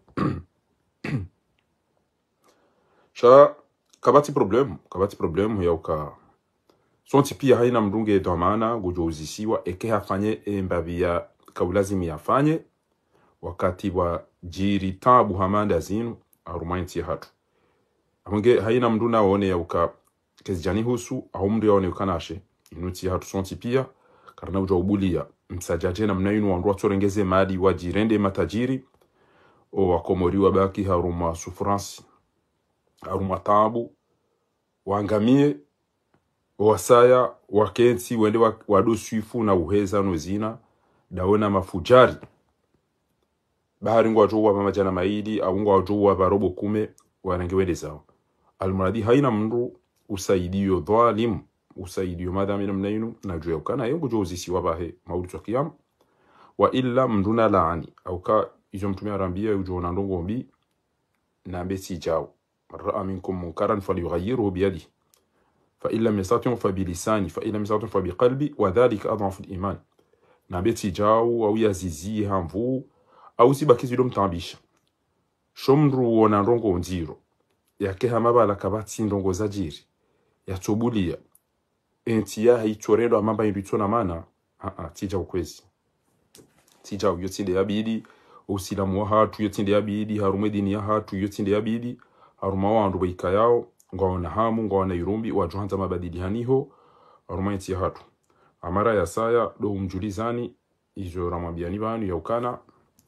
S1: sha kabati problem kabati problem ya uka sonti pia haina mndunge domana gujo uzisiwa eke hafanye embabia kaulazimi yafanye wakati wa jiri tabu hamanda zinu arumainti hatu amunge haina mnduna waone ya uka kezijani husu au mndu yaone ukanashe inuti hatu sonti pia karna uja ubulia msajaje na mnainu wandu watorengeze madi wajirende matajiri o wakomori wabaki haruma sufransi haruma tabu wangamie wasaya wakensi wende wadoswifu na uheza no zina daona mafujari bahari ngo ajowa pamajana maili au ngo ajowa barobo kume wanangewende zao almuradi haina mndu usaidiyo dhalim usaidiyo madami namna yinu na juya kana yongo jozisi wabahe maudu wa kiyama wa illa mnduna laani au ka izo mtume arambia ujona ndongo mbi na mbesi jao raa minkum munkaran falyughayyirhu biyadihi fa illa yastati' fa bilisani fa illa yastati' fa biqalbi wa dhalika adhafu al-iman na mbesi jao au yazizi hamvu au sibakizi dom tambisha shomru wona ndongo ndiro yake hamabala kabati ndongo zajiri yatobulia entia hichorendo amamba inditona mana a a tija ukwezi tija uyotinde yabidi usilamu wa hatu yotinde yabidi harume dini ya hatu yotinde yabidi haruma wandu baika yao ngona hamu ngona yurumbi wajuhanza mabadili haniho haruma yati ya hatu amara ya saya do umjulizani izo ramambiani banu yaukana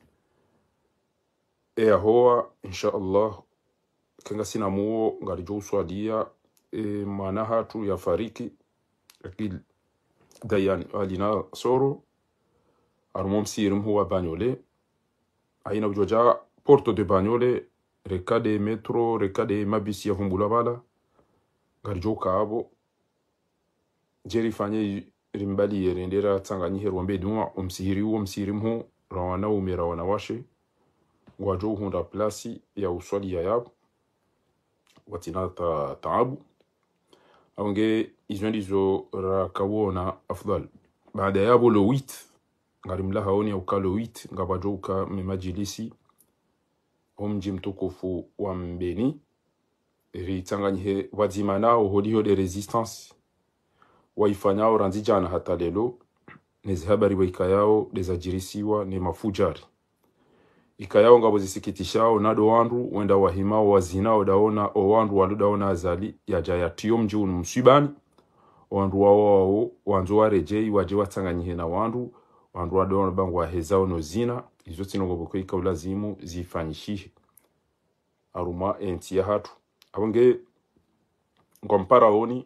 S1: ea hoa insha Allah kenga sina muo ngarijo uswalia e, mana hatu ya fariki akil dayan alina soro armom sirim huwa Banyole aina ujoja Porto de Banyole rekade metro rekade mabisi ya humbula bala ngarijo kaabo jeri fanye rimbali yerendera Tanganyika rwambe dunwa umsihiri uo msirimhu rawana umira wanawashe wajo hunda plasi ya uswali ya yabo watina ta taabu aunge izwendizo rakawona afdal baada yabo lo huit ngarimla haoni au ka lo huit ngabajoka memajilisi omji mtukufu wa Mbeni ritanganyhe wadzimanao holiho de resistance waifanyao ranzijana hata lelo nezhabari waikayao dezajirisiwa ne mafujari ikayao ngabo zisikitishao nado wandu wenda wahimao wazinao daona o wandu waludaona azali ya jayatio mji msibani wandu wao wao wanzu warejei waje watanganyihe na wandu wandu wadona bangu wahezao no zina izo tinongo kuika ulazimu zifanyishihe aruma enti ya hatu abonge ngompara oni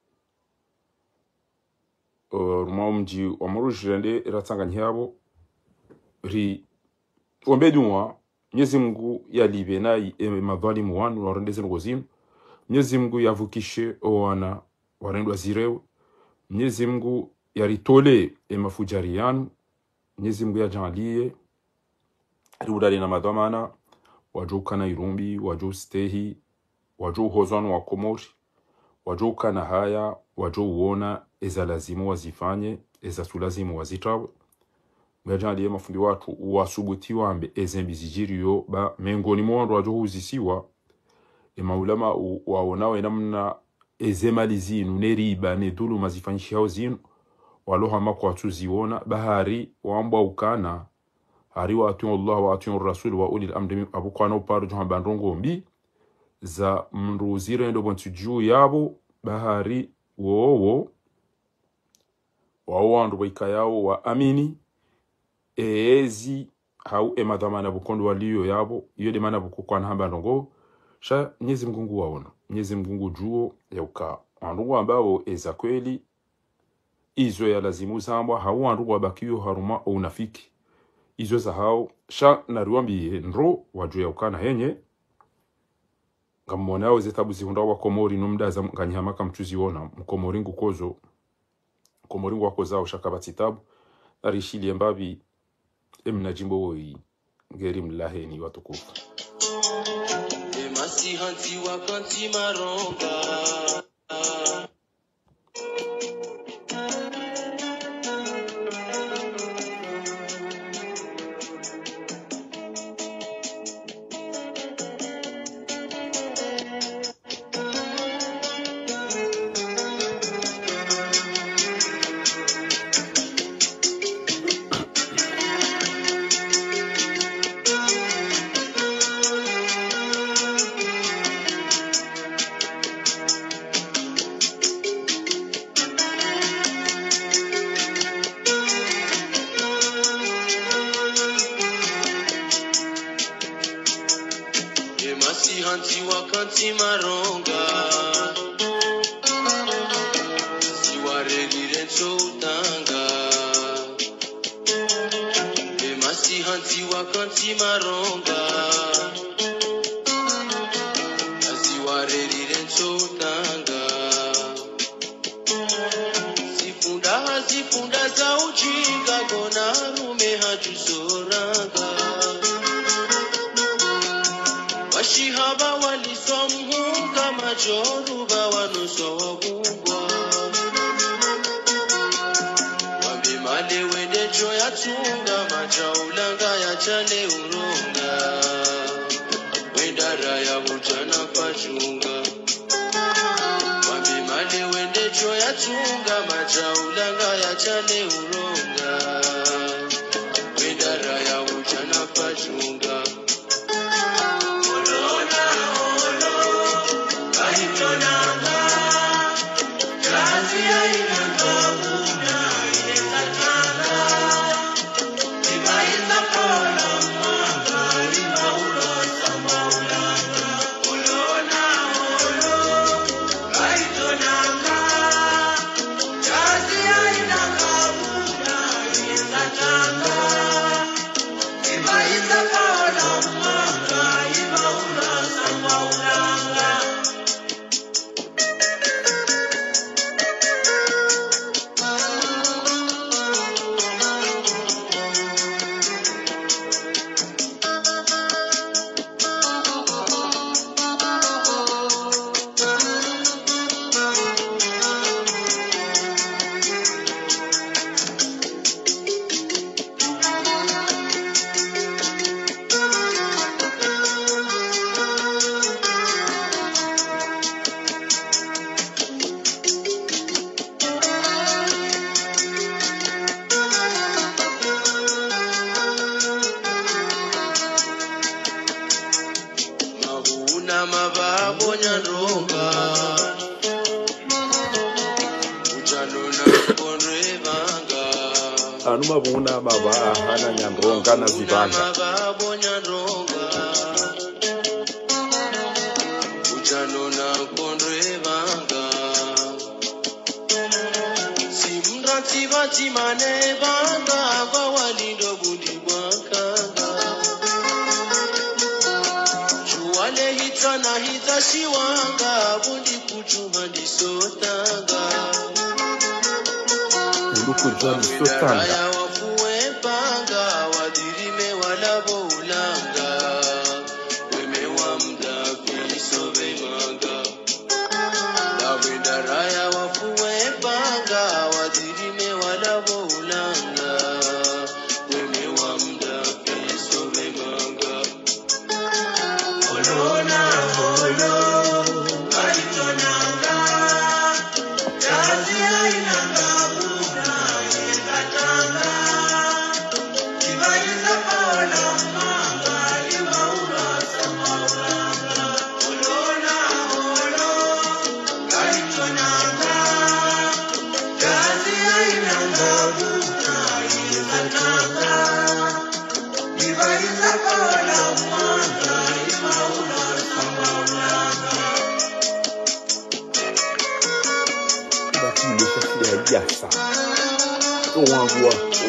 S1: aruma mji wamurujirende iratanganyihe abo ri Ombedunwa Mwenyezi Mungu yalibe na madhalimu wanu warendeze ngozimu Mwenyezi Mungu yavukishe owana warendwa zirewe Mwenyezi Mungu yaritole emafujari yanu Mwenyezi Mungu yajalie riudali na madhamana wajuka na irumbi waju stehi waju hozwanu wa Komori wajuka na haya waju uona eza lazimu wazifanye eza tulazimu wazitawe Mwajalie mafundi watu wasubutiwa ambe ezembizijiriyo ba mengoni mwandu wajohuzisiwa emaulama waonao enamna ezemalizinu neriba ne dulu mazifanyishao zinu waloha mako watuziona bahari wamba ukana hari wa atiyu Allah wa atiyu Rasul wa ulil amri abukwana uparu juhan bandrongo mbi za mndu zire ndo bontu juu yabo bahari wowo wawandu waikayao wa amini eezi hau emadhamana bukondo waliyo yabo iyo de mana bukukwa na hamba ndongo sha Mwenyezi Mungu waona Mwenyezi Mungu juo yauka wandu ambao eza kweli izo ya lazimu zambwa hau wandu wabakiyo haruma unafiki izo za hao sha naruambi ndro waju yauka na henye ngamona zetabu zihunda wa Komori numda za nganyamaka mtuzi wona mkomori ngukozo Komori ngwakozao shakabatitabu arishili mbabi emna jimbo woi ngeri mlaheni watukufu emasi hanti wakanti maronga Hanti wakanti maronga
S8: erire nsotanga Zifunda zifunda za ujinga gona rume hatuzoranga Washihaba walisomhunga majoruba wanoso wabungwa Wabimale wendejo ya tunga majaulanga ya chale uronga Wendara ya mujana pachunga Wabimale wendejo ya tunga majaulanga ya chale uronga Wendara ya mujana pachunga
S1: Anuma buna maba hana nyandronga na zibanga
S8: Ujanona kondre banga Simra tiba timane banga Kwa walindo bundi wakanga Chuale hita na hita shiwanga Bundi kuchuma disotanga
S1: Kujua msotanga
S8: ya wafuwe panga wadirime walabo ulanga Weme wa mda kulisobe manga Lawenda raya wafuwe panga wadirime walabo ulanga Weme wa mda kulisobe manga Olona olo Kalitonanga Kazi ya inanga
S1: Yasa Owanwa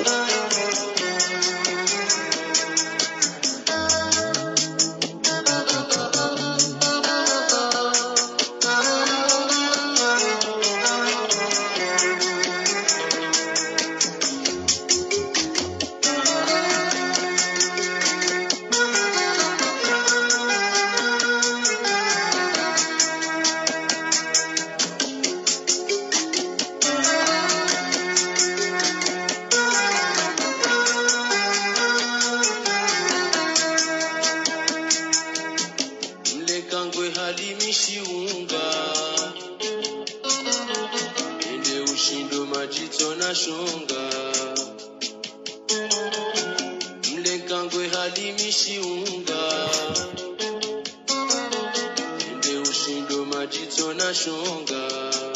S8: Mlekangwe halimishi unga Ende ushindo majito na shonga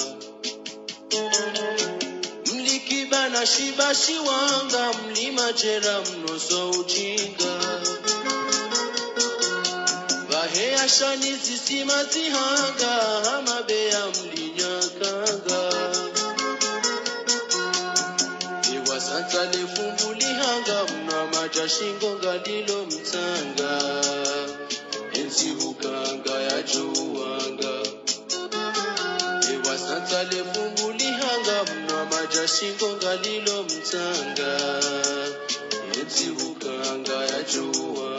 S8: Mlikibana shiba shiwanga Mlima jera mnoso ujinga Bahea shani zisima zihanga Hamabea mlinyakanga Santa lefumbuli hanga mna majashingo ngalilo mtanga Enzi bukanga ya juwanga jashingo ngalilo mtanga eti ukanga ya jua